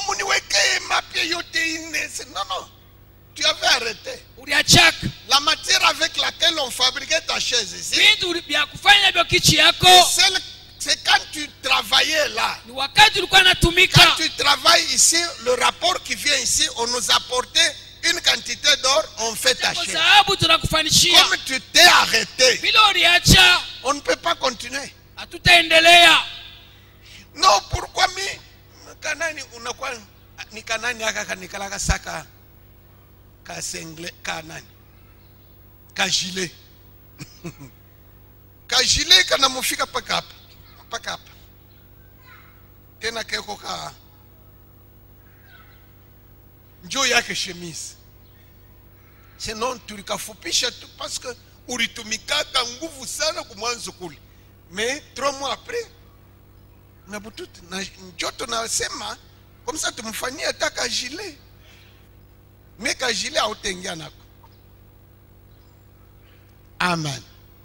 non, tu avais arrêté. Uliachaka. La matière avec laquelle on fabriquait ta chaise ici, Vitu vya kufanya vya kichi yako. c'est quand tu travaillais là. Ni wakati ulikuwa unatumika. Quand tu travailles ici, le rapport qui vient ici, on nous apportait une quantité d'or, on fait ta Kwa chaise. sababu tunakufanishia. Comme tu t'es arrêté, Vile uliacha, on ne peut pas continuer. hatutaendelea. Non, pourquoi mi kanani unakuwa ni kanani aka kanikalaka saka ka sengle kanani ka gilet ka gilet kana mufika paka hapa paka hapa tena keko ka njoo yake chemise. Sinon tulikafupisha tu parce que ulitumikaka nguvu sana kumwanzo kule, mais trois mois après na bututu na njoto nasema comme ça tumfanyia taka gilet, mais ka gilet autengia nako. Amen.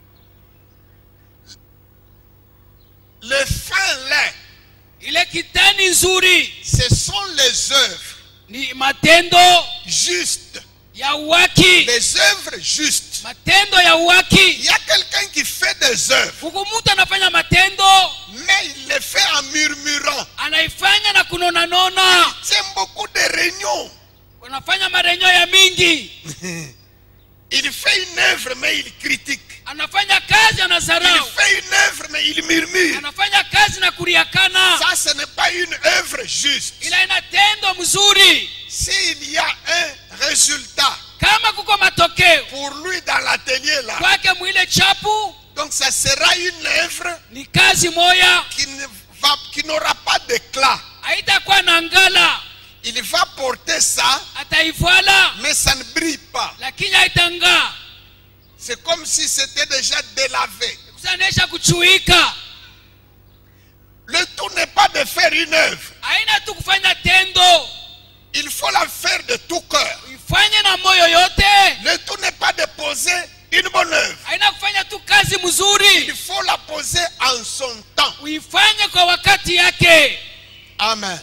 Le fin lait, Ile kitani nzuri ce sont les œuvres ni matendo justes, ya uwaki. les œuvres justes. Matendo ya uwaki. Il y a quelqu'un qui fait des œuvres, Huku mtu anafanya matendo, mais il les fait en murmurant. anaifanya na kunona nona. Il tient beaucoup de réunions. Anafanya marenyo ya mingi. Il fait une œuvre, mais il critique. Anafanya kazi Il anazarau. fait une œuvre, mais il murmure. Anafanya kazi na kuriakana. Ça, ce n'est pas une œuvre juste. Ila ina tendo mzuri. S'il y a un résultat Kama kuko matokeo pour lui dans l'atelier là, kwake mwile chapu, donc ça sera une œuvre ni kazi moya, qui ne va, qui n'aura pas d'éclat. haitakuwa na ngala. Il va porter ça, Ataivala mais ça ne brille pas. lakini haitanga. C'est comme si c'était déjà délavé. Kusanesha kuchuika. Le tout n'est pas de faire une œuvre. Haina tu kufanya tendo, Il faut la faire de tout cœur. ifanye na moyo yote. Le tout n'est pas de poser une bonne œuvre. Haina kufanya tu kazi mzuri, Il faut la poser en son temps. uifanye kwa wakati yake. Amen.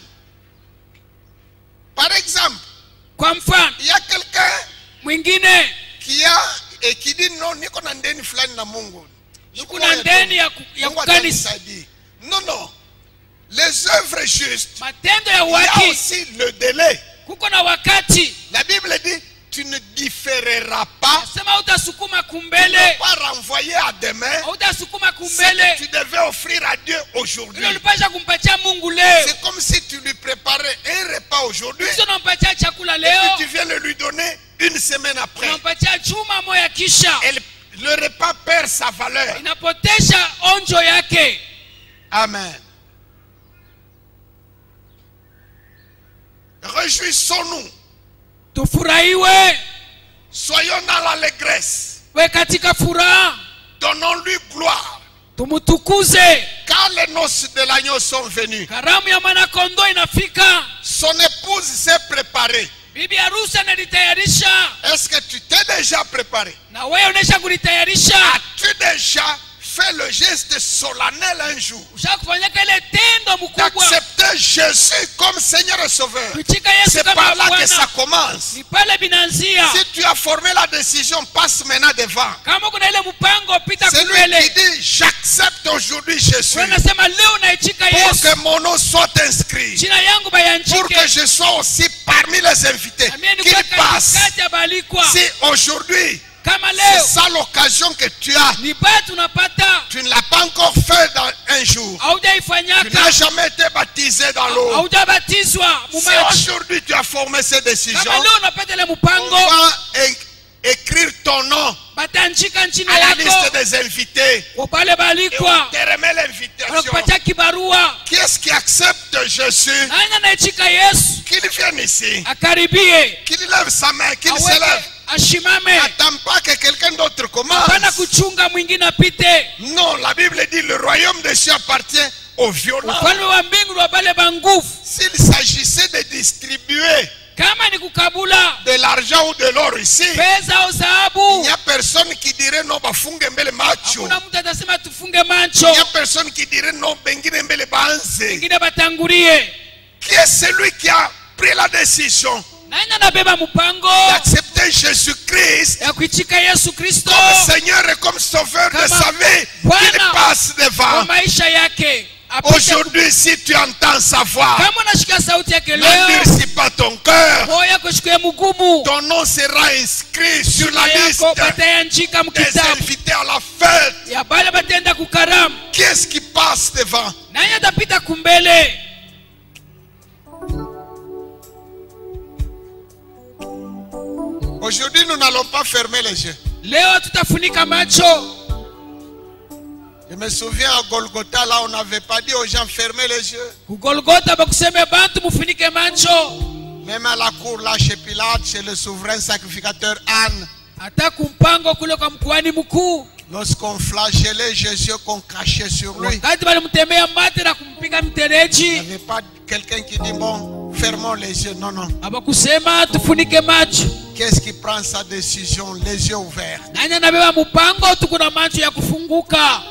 Par exemple, Kwa mfano il y a quelqu'un mwingine qui a et qui dit non, niko na ndeni fulani na Mungu. kuna ndeni ya, ku, ya Mungu kukanisa. atanisaidie. Non, non. Les œuvres justes, Matendo ya il y a uwaki aussi le délai. kuko na wakati. La Bible dit, tu ne différeras pas, Sema utasukuma tu ne kumbele, pas renvoyer à demain utasukuma ce kumbele. que tu devais offrir à Dieu aujourd'hui. Ile ulipasha kumpatia Mungu leo. C'est comme si tu lui préparais un repas aujourd'hui Sio unampatia chakula et leo, tu viens le lui donner une semaine après. unampatia chuma moya kisha. Et le, le repas perd sa valeur. Inapotesha onjo yake. Amen. Réjouissons-nous. Tufurahiwe, Soyons dans l'allégresse. we katika furaha, Donnons-lui gloire. tumutukuze. Car les noces de l'agneau sont venues. Karamu ya mwana kondoo inafika. Son épouse s'est préparée. Bibi harusi anajitayarisha. Est-ce que tu t'es déjà préparé? Na wewe unaisha kujitayarisha. As-tu déjà fait le geste solennel un jour Ushakufanyaka ile tendo mkubwa. d'accepter Jésus comme Seigneur et Sauveur? Kuchika Yesu C'est kama par là que ça Bwana. commence. Ni pale binanzia. Si tu as formé la décision, passe maintenant devant. Kama kuna ile mpango pita C'est lui kubele. qui dit, j'accepte aujourd'hui Jésus Wewe unasema leo naichika pour Yesu. que mon nom soit inscrit, Jina yangu pour bayanchike. que je sois aussi parmi les invités. Ameni Qu'il kwa passe. katikati ya balikwa. Si aujourd'hui, Kama c'est leo ça l'occasion que tu as, ni batu unapata, tu ne l'as pas encore fait dans un jour. Tu haujaifanyaka, n'as jamais été baptisé dans l'eau. haujabatizwa Si mumaji. aujourd'hui tu as formé cette décision, Kama leo unapata ile on mpango, va é- écrire ton nom batanjika njina à la liste yako des invités. kwa pale Et on balikwa. te remet l'invitation. Wanakupatia kibarua. Qui est-ce qui accepte Jésus? Nani anaichika Yesu? Qu'il vienne ici. Akaribie, Qu'il lève sa main, qu'il se aweke, lève. ashimame. N'attends pas que quelqu'un d'autre Hapana commence. kuchunga mwingine apite. Non, la Bible dit le royaume des cieux appartient aux violents. Ufalme wa mbingu wa bale banguvu. S'il s'agissait de distribuer kama ni kukabula de l'argent ou de l'or ici, pesa au il dhahabu, n'y a personne qui dirait non, bafunge mbele macho. hakuna mtu atasema tufunge macho, Il n'y a personne qui dirait non, bengine mbele banze. wengine batangulie. Qui est celui qui a pris la décision Nani anabeba mpango d'accepter Jésus-Christ ya kuitika Yesu Kristo comme Seigneur et comme Sauveur de Kama sa vie, Bwana qu'il passe kwa devant. maisha yake? Apite Aujourd'hui, si tu entends sa voix, kama unashika sauti yake leo, n'endurcis pas ton cœur. moyo wako shikuye mugumu, Ton nom sera inscrit sur la jina liste yako batayanjika des mukitabu invités à la fête. ya bale batenda kukaramu. Qui est-ce qui passe devant? Nani atapita kumbele? Aujourd'hui, nous n'allons pas fermer les yeux. Leo tutafunika macho. Je me souviens à Golgotha, là, on n'avait pas dit aux gens fermez les yeux. Kugolgota bakuseme bantu mufunike macho. Même à la cour, là, chez Pilate, chez le souverain sacrificateur Anne, Hata kumpango kule kwa mkuhani mkuu, lorsqu'on flagellait Jésus, qu'on crachait sur lui, wakati balimtemea mate na kumpiga il n'y mtereji, avait pas quelqu'un qui dit bon, fermons les yeux. Non, non. abakusema tufunike macho. Qu'est-ce qui prend sa décision? Les yeux ouverts. Nani anabeba mpango? Tuko na macho ya kufunguka,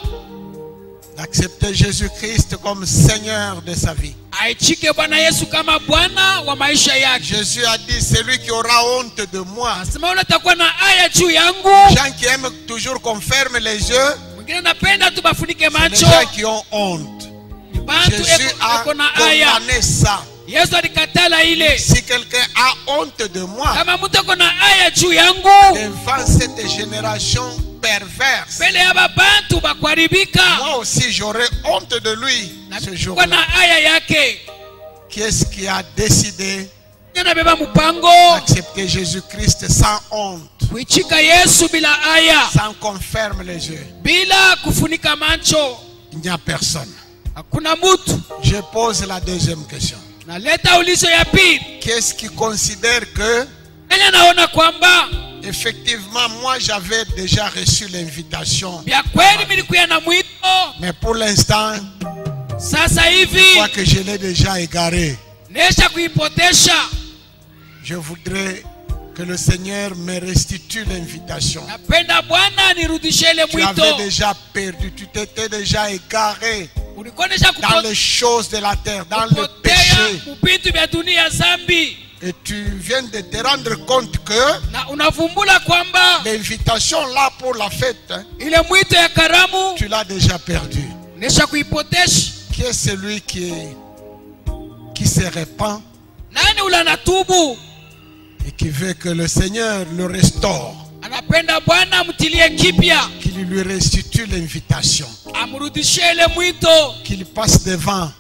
D'accepter Jésus-Christ comme Seigneur de sa vie. aichike Bwana Yesu kama Bwana wa maisha yake. Jésus a dit, celui qui aura honte de moi. Asema ule atakuwa na aya juu yangu. Les gens qui aiment toujours qu'on ferme les yeux, Mwingine napenda tu bafunike c'est les macho. gens qui ont honte. Bantu Jésus eko- a eko na aya. condamné ça. Yesu alikatala ile. Si quelqu'un a honte de moi, Kama mtu ako na aya juu yangu, devant cette génération perverse, mbele ya babantu bakuharibika, moi aussi j'aurai honte de lui na ce kwa jour-là. na aya yake. Qui est-ce qui a décidé Anabeba mpango d'accepter Jésus-Christ sans honte, kuichika Yesu bila aya, sans qu'on ferme les yeux? bila kufunika macho? Il n'y a personne. Hakuna mutu. Je pose la deuxième question. Naleta ulizo ya pili. Qui est-ce qui considère que Nani anaona kwamba effectivement moi j'avais déjà reçu l'invitation, vya kweli nilikuwa na mwito, mais pour l'instant sasa je hivi crois que je l'ai déjà égaré? nesha kuipotesha? Je voudrais que le Seigneur me restitue l'invitation. Napenda Bwana nirudishe ile Tu avais mwito. déjà perdu, tu t'étais déjà égaré Ulikuwa nesha dans les choses de la terre, dans le kupotea péché. mubintu vya dunia zambi, Et tu viens de te rendre compte que na unavumbula kwamba l'invitation là pour la fête, hein, ile mwito ya karamu tu l'as déjà perdu. nesha kuipotesha. Qui est celui qui, est, qui se répand Nani ula natubu et qui veut que le Seigneur le restaure, anapenda Bwana amtilie kipya, qu'il lui restitue l'invitation, amrudishie ile mwito, qu'il passe devant?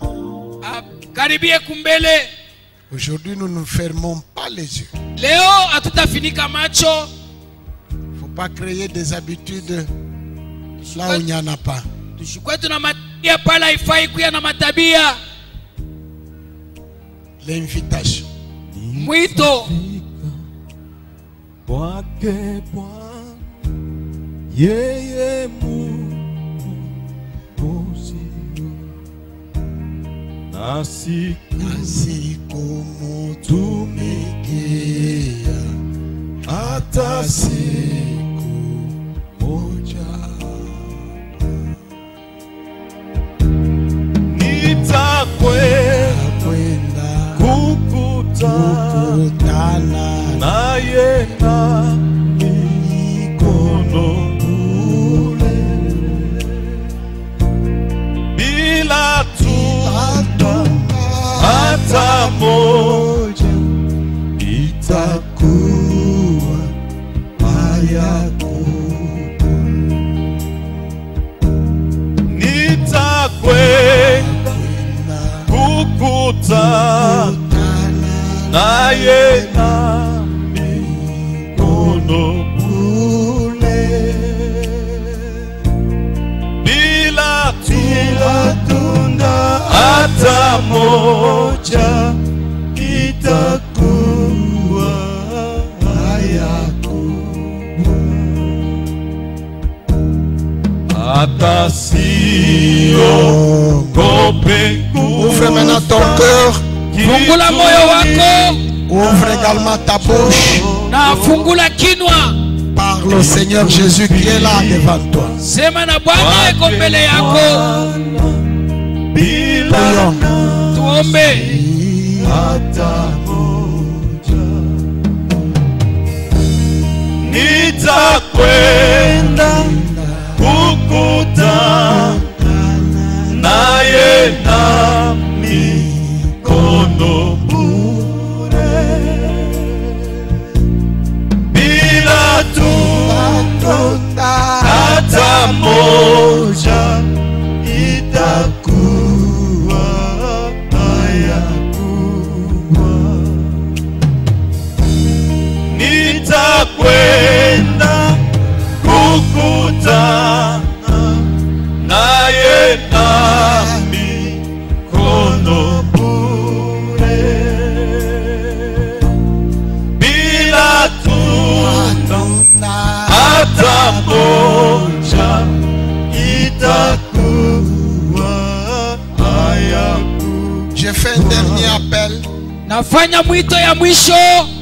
akaribie kumbele. Aujourd'hui, nous ne fermons pas les yeux. Leo hatutafinika macho. Il ne faut pas créer des habitudes là où il n'y en a pas. Tushikwe tuna matabia pala haifai kuya na matabia. L'invitation. Mwito Kwake Bwana yeye Mwokozi nasi Nasikumutumikia hata siku moja. nitakwenda kukutana naye na mikono bure bila tunda hata moja itakuwa haya nitakwenda kukutana naye na mikono bure bila tunda hata moja itakuwa hayako hata siogope Ouvre maintenant ton cœur. fungula moyo wako, Ouvre également ta bouche. Na fungula kinwa. Parle au Seigneur Jésus qui est là devant toi. Sema na Bwana yuko mbele yako. Prions. Tuombe. Nitakwenda kukutana naye na mikono bure, bila tunda hata moja itakuwa hayakuwa. Nitakwenda kukutana naye na mikono bure, bila tunda hata moja itakuwa hayakuwa. Je fais un dernier appel. Nafanya mwito ya mwisho.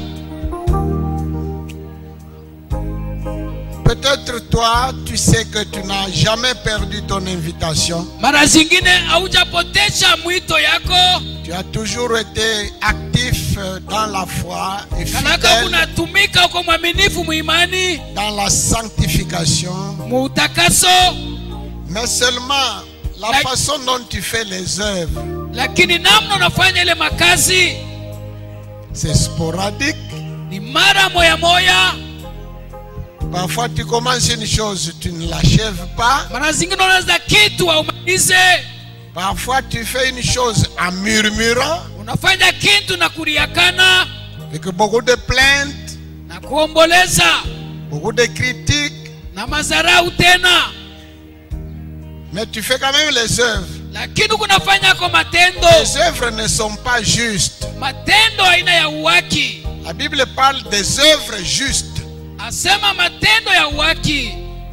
Peut-être toi, tu sais que tu n'as jamais perdu ton invitation. Mara zingine haujapotesha mwito yako. Tu as toujours été actif dans la foi et Kanaka fidèle unatumika uko mwaminifu muimani, dans la sanctification. muutakaso, Mais seulement la La- façon dont tu fais les œuvres, lakini namna unafanya ile makazi c'est sporadique. ni mara moya moya. Parfois tu commences une chose, tu ne l'achèves pas. Mara zingine unaanza kitu haumalize. Parfois tu fais une chose en murmurant, Unafanya kitu na kuriakana avec beaucoup de plaintes, na kuomboleza beaucoup de critiques. na mazarau tena, Mais tu fais quand même les œuvres. lakini kunafanya kwa matendo. Les œuvres ne sont pas justes. Matendo aina ya uwaki. La Bible parle des œuvres justes. Asema matendo ya uwaki.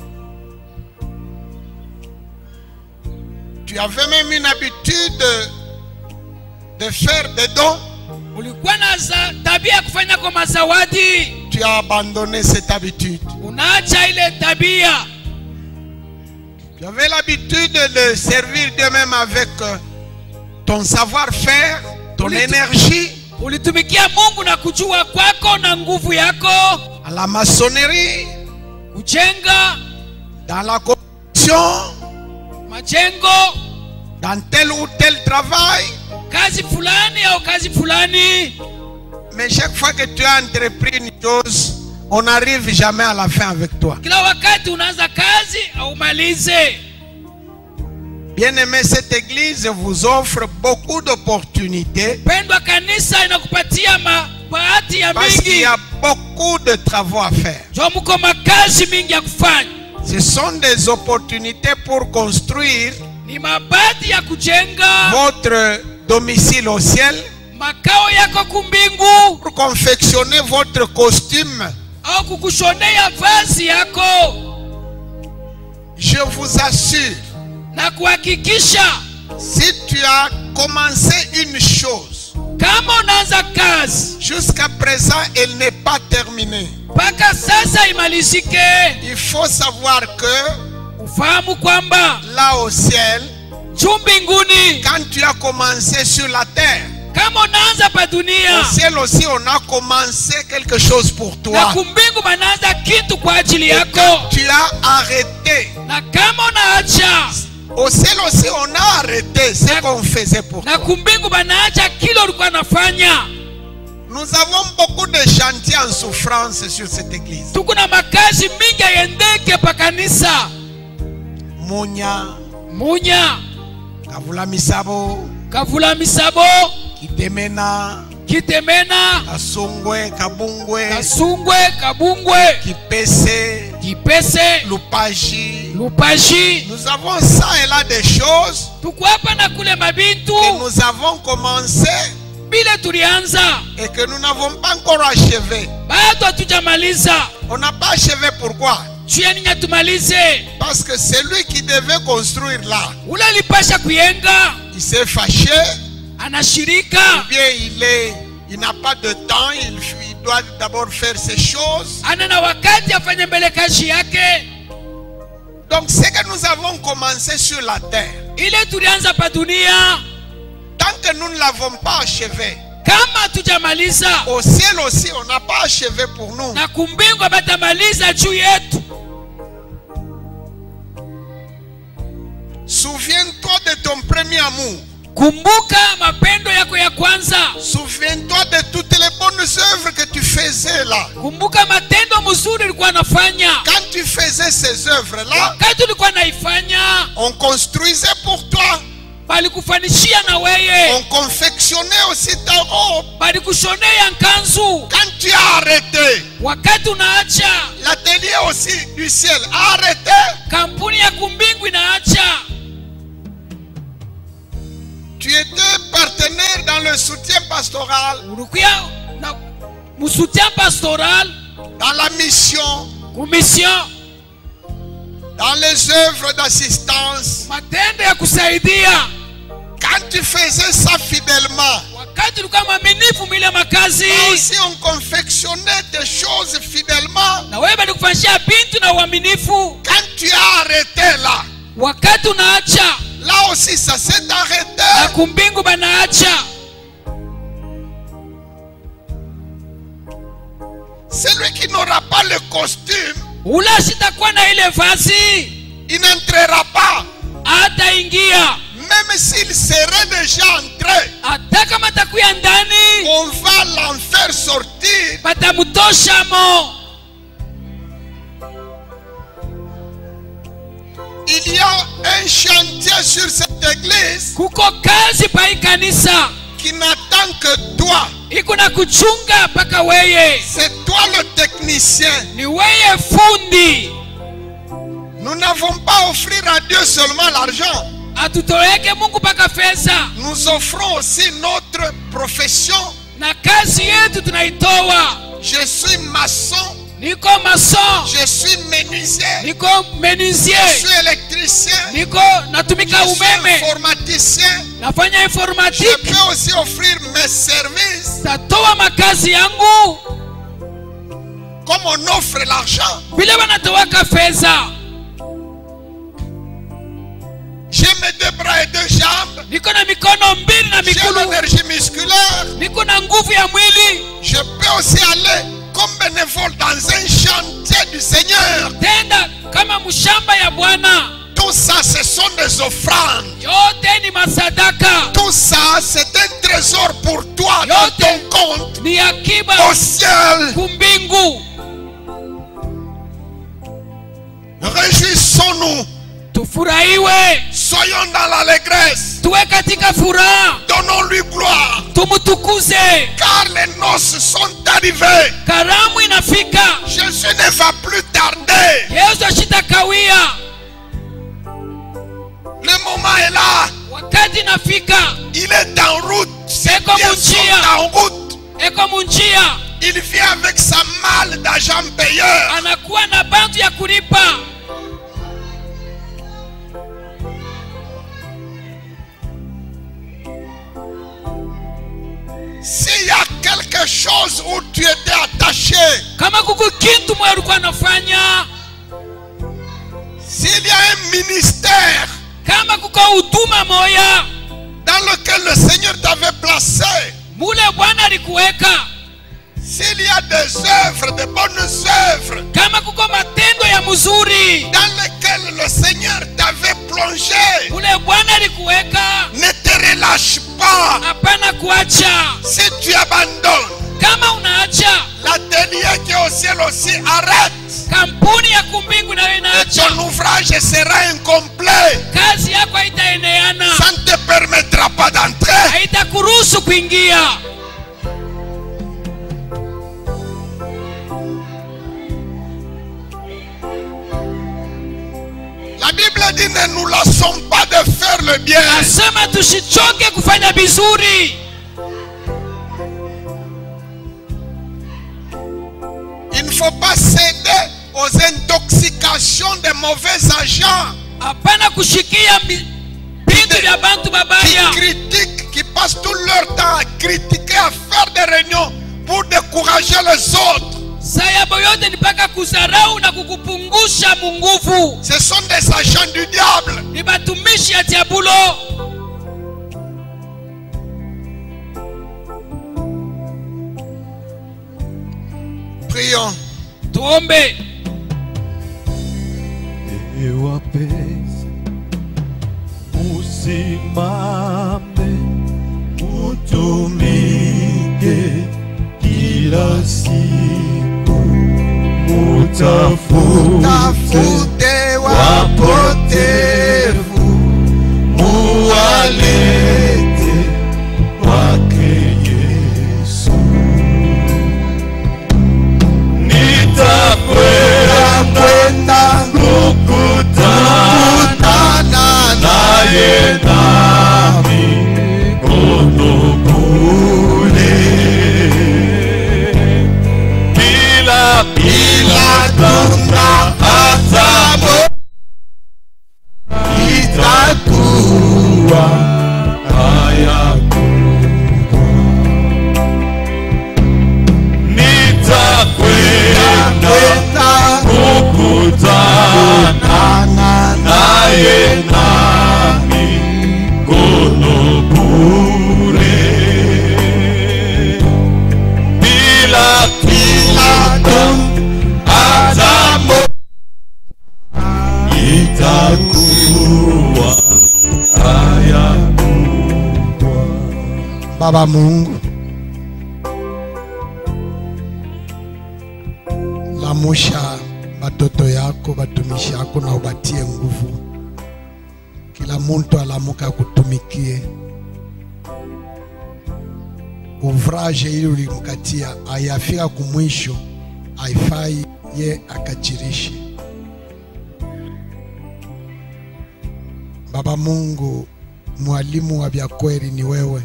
Tu avais même une habitude de, de faire des dons. Ulikuwa na za- tabia ya kufanya kwa mazawadi. Tu as abandonné cette habitude. Unaacha ile tabia. Tu avais l'habitude de servir Dieu même avec euh, ton savoir-faire, ton Oui, tu- énergie, Ulitumikia Mungu na kujua kwako na nguvu yako. à la maçonnerie, Kujenga dans la construction, majengo, dans tel ou tel travail. kazi fulani au kazi fulani. Mais chaque fois que tu as entrepris une chose, on n'arrive jamais à la fin avec toi. Kila wakati unaanza kazi au malize. Bien-aimé, cette église vous offre beaucoup d'opportunités Pendwa, kanisa inakupatia bahati ya parce qu'il y mingi. a beaucoup de travaux à faire. Jo mko makazi mingi ya kufanya. Ce sont des opportunités pour construire Ni mabati ya kujenga votre domicile au ciel, makao yako kumbingu, pour confectionner votre costume. au kukushonea vazi yako, Je vous assure, na kuhakikisha si tu as commencé une chose, kama unaanza kazi jusqu'à présent elle n'est pas terminée, mpaka sasa imalizike, il faut savoir que ufahamu kwamba là au ciel, juu mbinguni, quand tu as commencé sur la terre, kama unaanza pa dunia, au ciel aussi on a commencé quelque chose pour na toi. kumbingu banaanza kitu kwa ajili Et yako, quand tu as arrêté, na kama unaacha, au ciel aussi on a arrêté ce qu'on faisait pour na toi. kumbingu banaacha kile ulikuwa nafanya. Nous avons beaucoup de chantiers en souffrance sur cette église. Tuko na makazi mingi yendeke pa kanisa. Munya, Munya, Kavula Misabo, Kavula Misabo, Kitemena, Kitemena, Kasungwe, Kabungwe, Kasungwe, Kabungwe, Kipese, Kipese, Lupaji. Lupaji. Nous avons ça et là des choses Tuko hapa na kule mabintu que nous avons commencé bila tulianza, et que nous n'avons pas encore achevé. bado hatujamaliza. On n'a pas achevé, pourquoi? Chuyeni tumalize. Parce que celui qui devait construire là, Ule alipasha kuyenga il s'est fâché, anashirika, ou bien il est il n'a pas de temps, il, il doit d'abord faire ses choses. Ana wakati afanye mbele kazi yake. Donc ce que nous avons commencé sur la terre, Ile tulianza pa dunia, tant que nous ne l'avons pas achevé, kama tujamaliza, au ciel aussi on n'a pas achevé pour nous. na kumbingu batamaliza juu yetu. Souviens-toi de ton premier amour. Kumbuka mapendo yako ya kwanza. Souviens-toi de toutes les bonnes œuvres que tu faisais là. Kumbuka matendo mzuri ulikuwa nafanya. Quand tu faisais ces œuvres-là, Wakati ulikuwa naifanya, on construisait pour toi. balikufanishia na weye. On confectionnait aussi ta robe. Balikushonea nkanzu. Quand tu as arrêté, Wakati unaacha, l'atelier aussi du ciel a arrêté. kampuni ya kumbingu inaacha. Tu étais partenaire dans le soutien pastoral, Ulikuwa na musoutien pastoral, dans la mission, kumission, dans les œuvres d'assistance. matendo ya kusaidia. Quand tu faisais ça fidèlement, Wakati ulikuwa mwaminifu mile makazi, là aussi on confectionnait des choses fidèlement. na wewe balikufanyishia bintu na uaminifu. Quand tu as arrêté là, Wakati unaacha, là aussi ça s'est na arrêté. kumbingu banaacha. Celui qui n'aura pas le costume, Ula sitakuwa na ile vazi, il n'entrera pas. hataingia. Même s'il serait déjà entré, Hata kama takuya ndani, on va l'en faire sortir. batamutosha mo. Il y a un chantier sur cette église Kuko kazi pa hii kanisa, qui n'attend que toi. iko na kuchunga paka weye. C'est toi le technicien. Ni weye fundi. Nous n'avons pas offert à Dieu seulement l'argent. Atutoweke Mungu paka fedha, Nous offrons aussi notre profession. na kazi yetu tunaitoa. Je suis maçon, Niko mason, je suis menuisier, niko je menuisier, suis électricien, niko natumika je suis umeme, informaticien. nafanya Je informatique. peux aussi offrir mes services Tatoa makazi yangu comme on offre l'argent. vile wanatowaka fedha. J'ai mes deux bras et deux jambes. Niko na mikono mbili na J'ai miguu, l'énergie musculaire. niko na nguvu ya mwili. Je peux aussi aller comme bénévole dans un chantier du Seigneur. Tenda kama mshamba ya Bwana. Tout ça, ce sont des offrandes. Yote ni masadaka, Tout ça, c'est un trésor pour toi dans ton compte ni akiba au ciel. kumbingu. Réjouissons-nous. Tufurahiwe, Soyons dans l'allégresse. tuwe katika furaha, Donnons-lui gloire. tumutukuze. Car les noces sont arrivées. Karamu inafika, Jésus ne va plus tarder. Yesu ashitakawia. Le moment est là. Wakati inafika, Il est en route. Ses Eko pieds munjia. sont en route. eko munjia, Il vient avec sa malle d'agent payeur. anakuwa na bantu ya kulipa. S'il y a quelque chose où tu étais attaché, Kama kuku kintu mwe alikuwa anafanya, s'il y a un ministère kama kuko huduma moya dans lequel le Seigneur t'avait placé, mule Bwana alikuweka, s'il y a des œuvres, de bonnes œuvres kama kuko matendo ya mzuri dans lesquelles le Seigneur t'avait plongé, mule Bwana alikuweka, ne te relâche pas. hapana kuacha. Si tu abandonnes, Kama unaacha, l'atelier qui est au ciel aussi arrête. kampuni ya kumbingu nayo Et inaacha. ton ouvrage sera incomplet. Kazi yako haitaeneana, Ça ne te permettra pas d'entrer. haitakuruhusu kuingia. La Bible dit ne nous lassons pas de faire le bien. Nasema tusichoke kufanya vizuri. Il ne faut pas céder aux intoxications des mauvais agents Hapana kushikia mi- vitu vya bantu qui babaya, critiquent, qui passent tout leur temps à critiquer, à faire des décourager les autres. sayabo yote ni mpaka kuzarau na kukupungusha munguvu. Ce sont des agents du diable. Ni batumishi ya diabulo. Prions. Tuombe. Ewapesi usimame utumike kila siku, utafute wapotevu muwalete kwake Yesu. Nitakwenda kukutana naye nami mikono bure, bila bila donda hata itakuwa haya kubwa. Nitakwenda kukutana naye nami mikono bure, bila bila hata itakuwa haya kubwa. Baba Mungu, lamusha batoto yako, batumishi yako na ubatie nguvu. Kila muntu alamuka kutumikie. Ouvrage ili ulimkatia ayafika kumwisho, haifai ye akachirishe. Baba Mungu, mwalimu wa vya kweli ni wewe.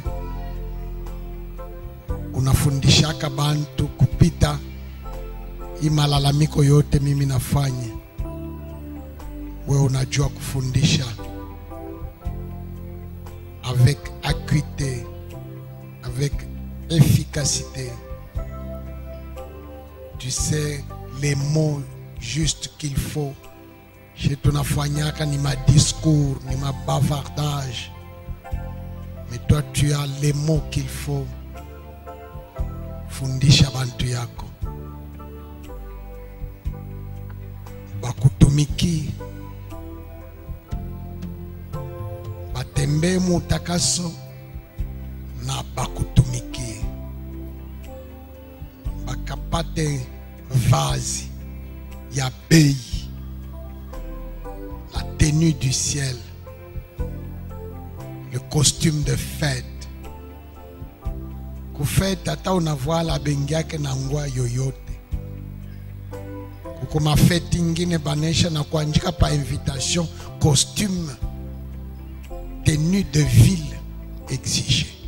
Unafundishaka bantu kupita hii malalamiko yote mimi nafanya. Wewe unajua kufundisha avec acuité, avec efficacité. Tu sais les mots justes qu'il faut. Chez tunafanyaka ni ma discours, ni ma bavardage. Mais toi tu as les mots qu'il faut. Fundisha bantu yako. Bakutumiki. Batembe mutakaso na bakutumiki. Bakapate vazi ya bei. La tenue du ciel. Le costume de fête. Kufete ata unavoala bengi yake na ngwa yoyote. Kukuma fete ingine banesha na kuandika pa invitation costume tenue de ville exigée.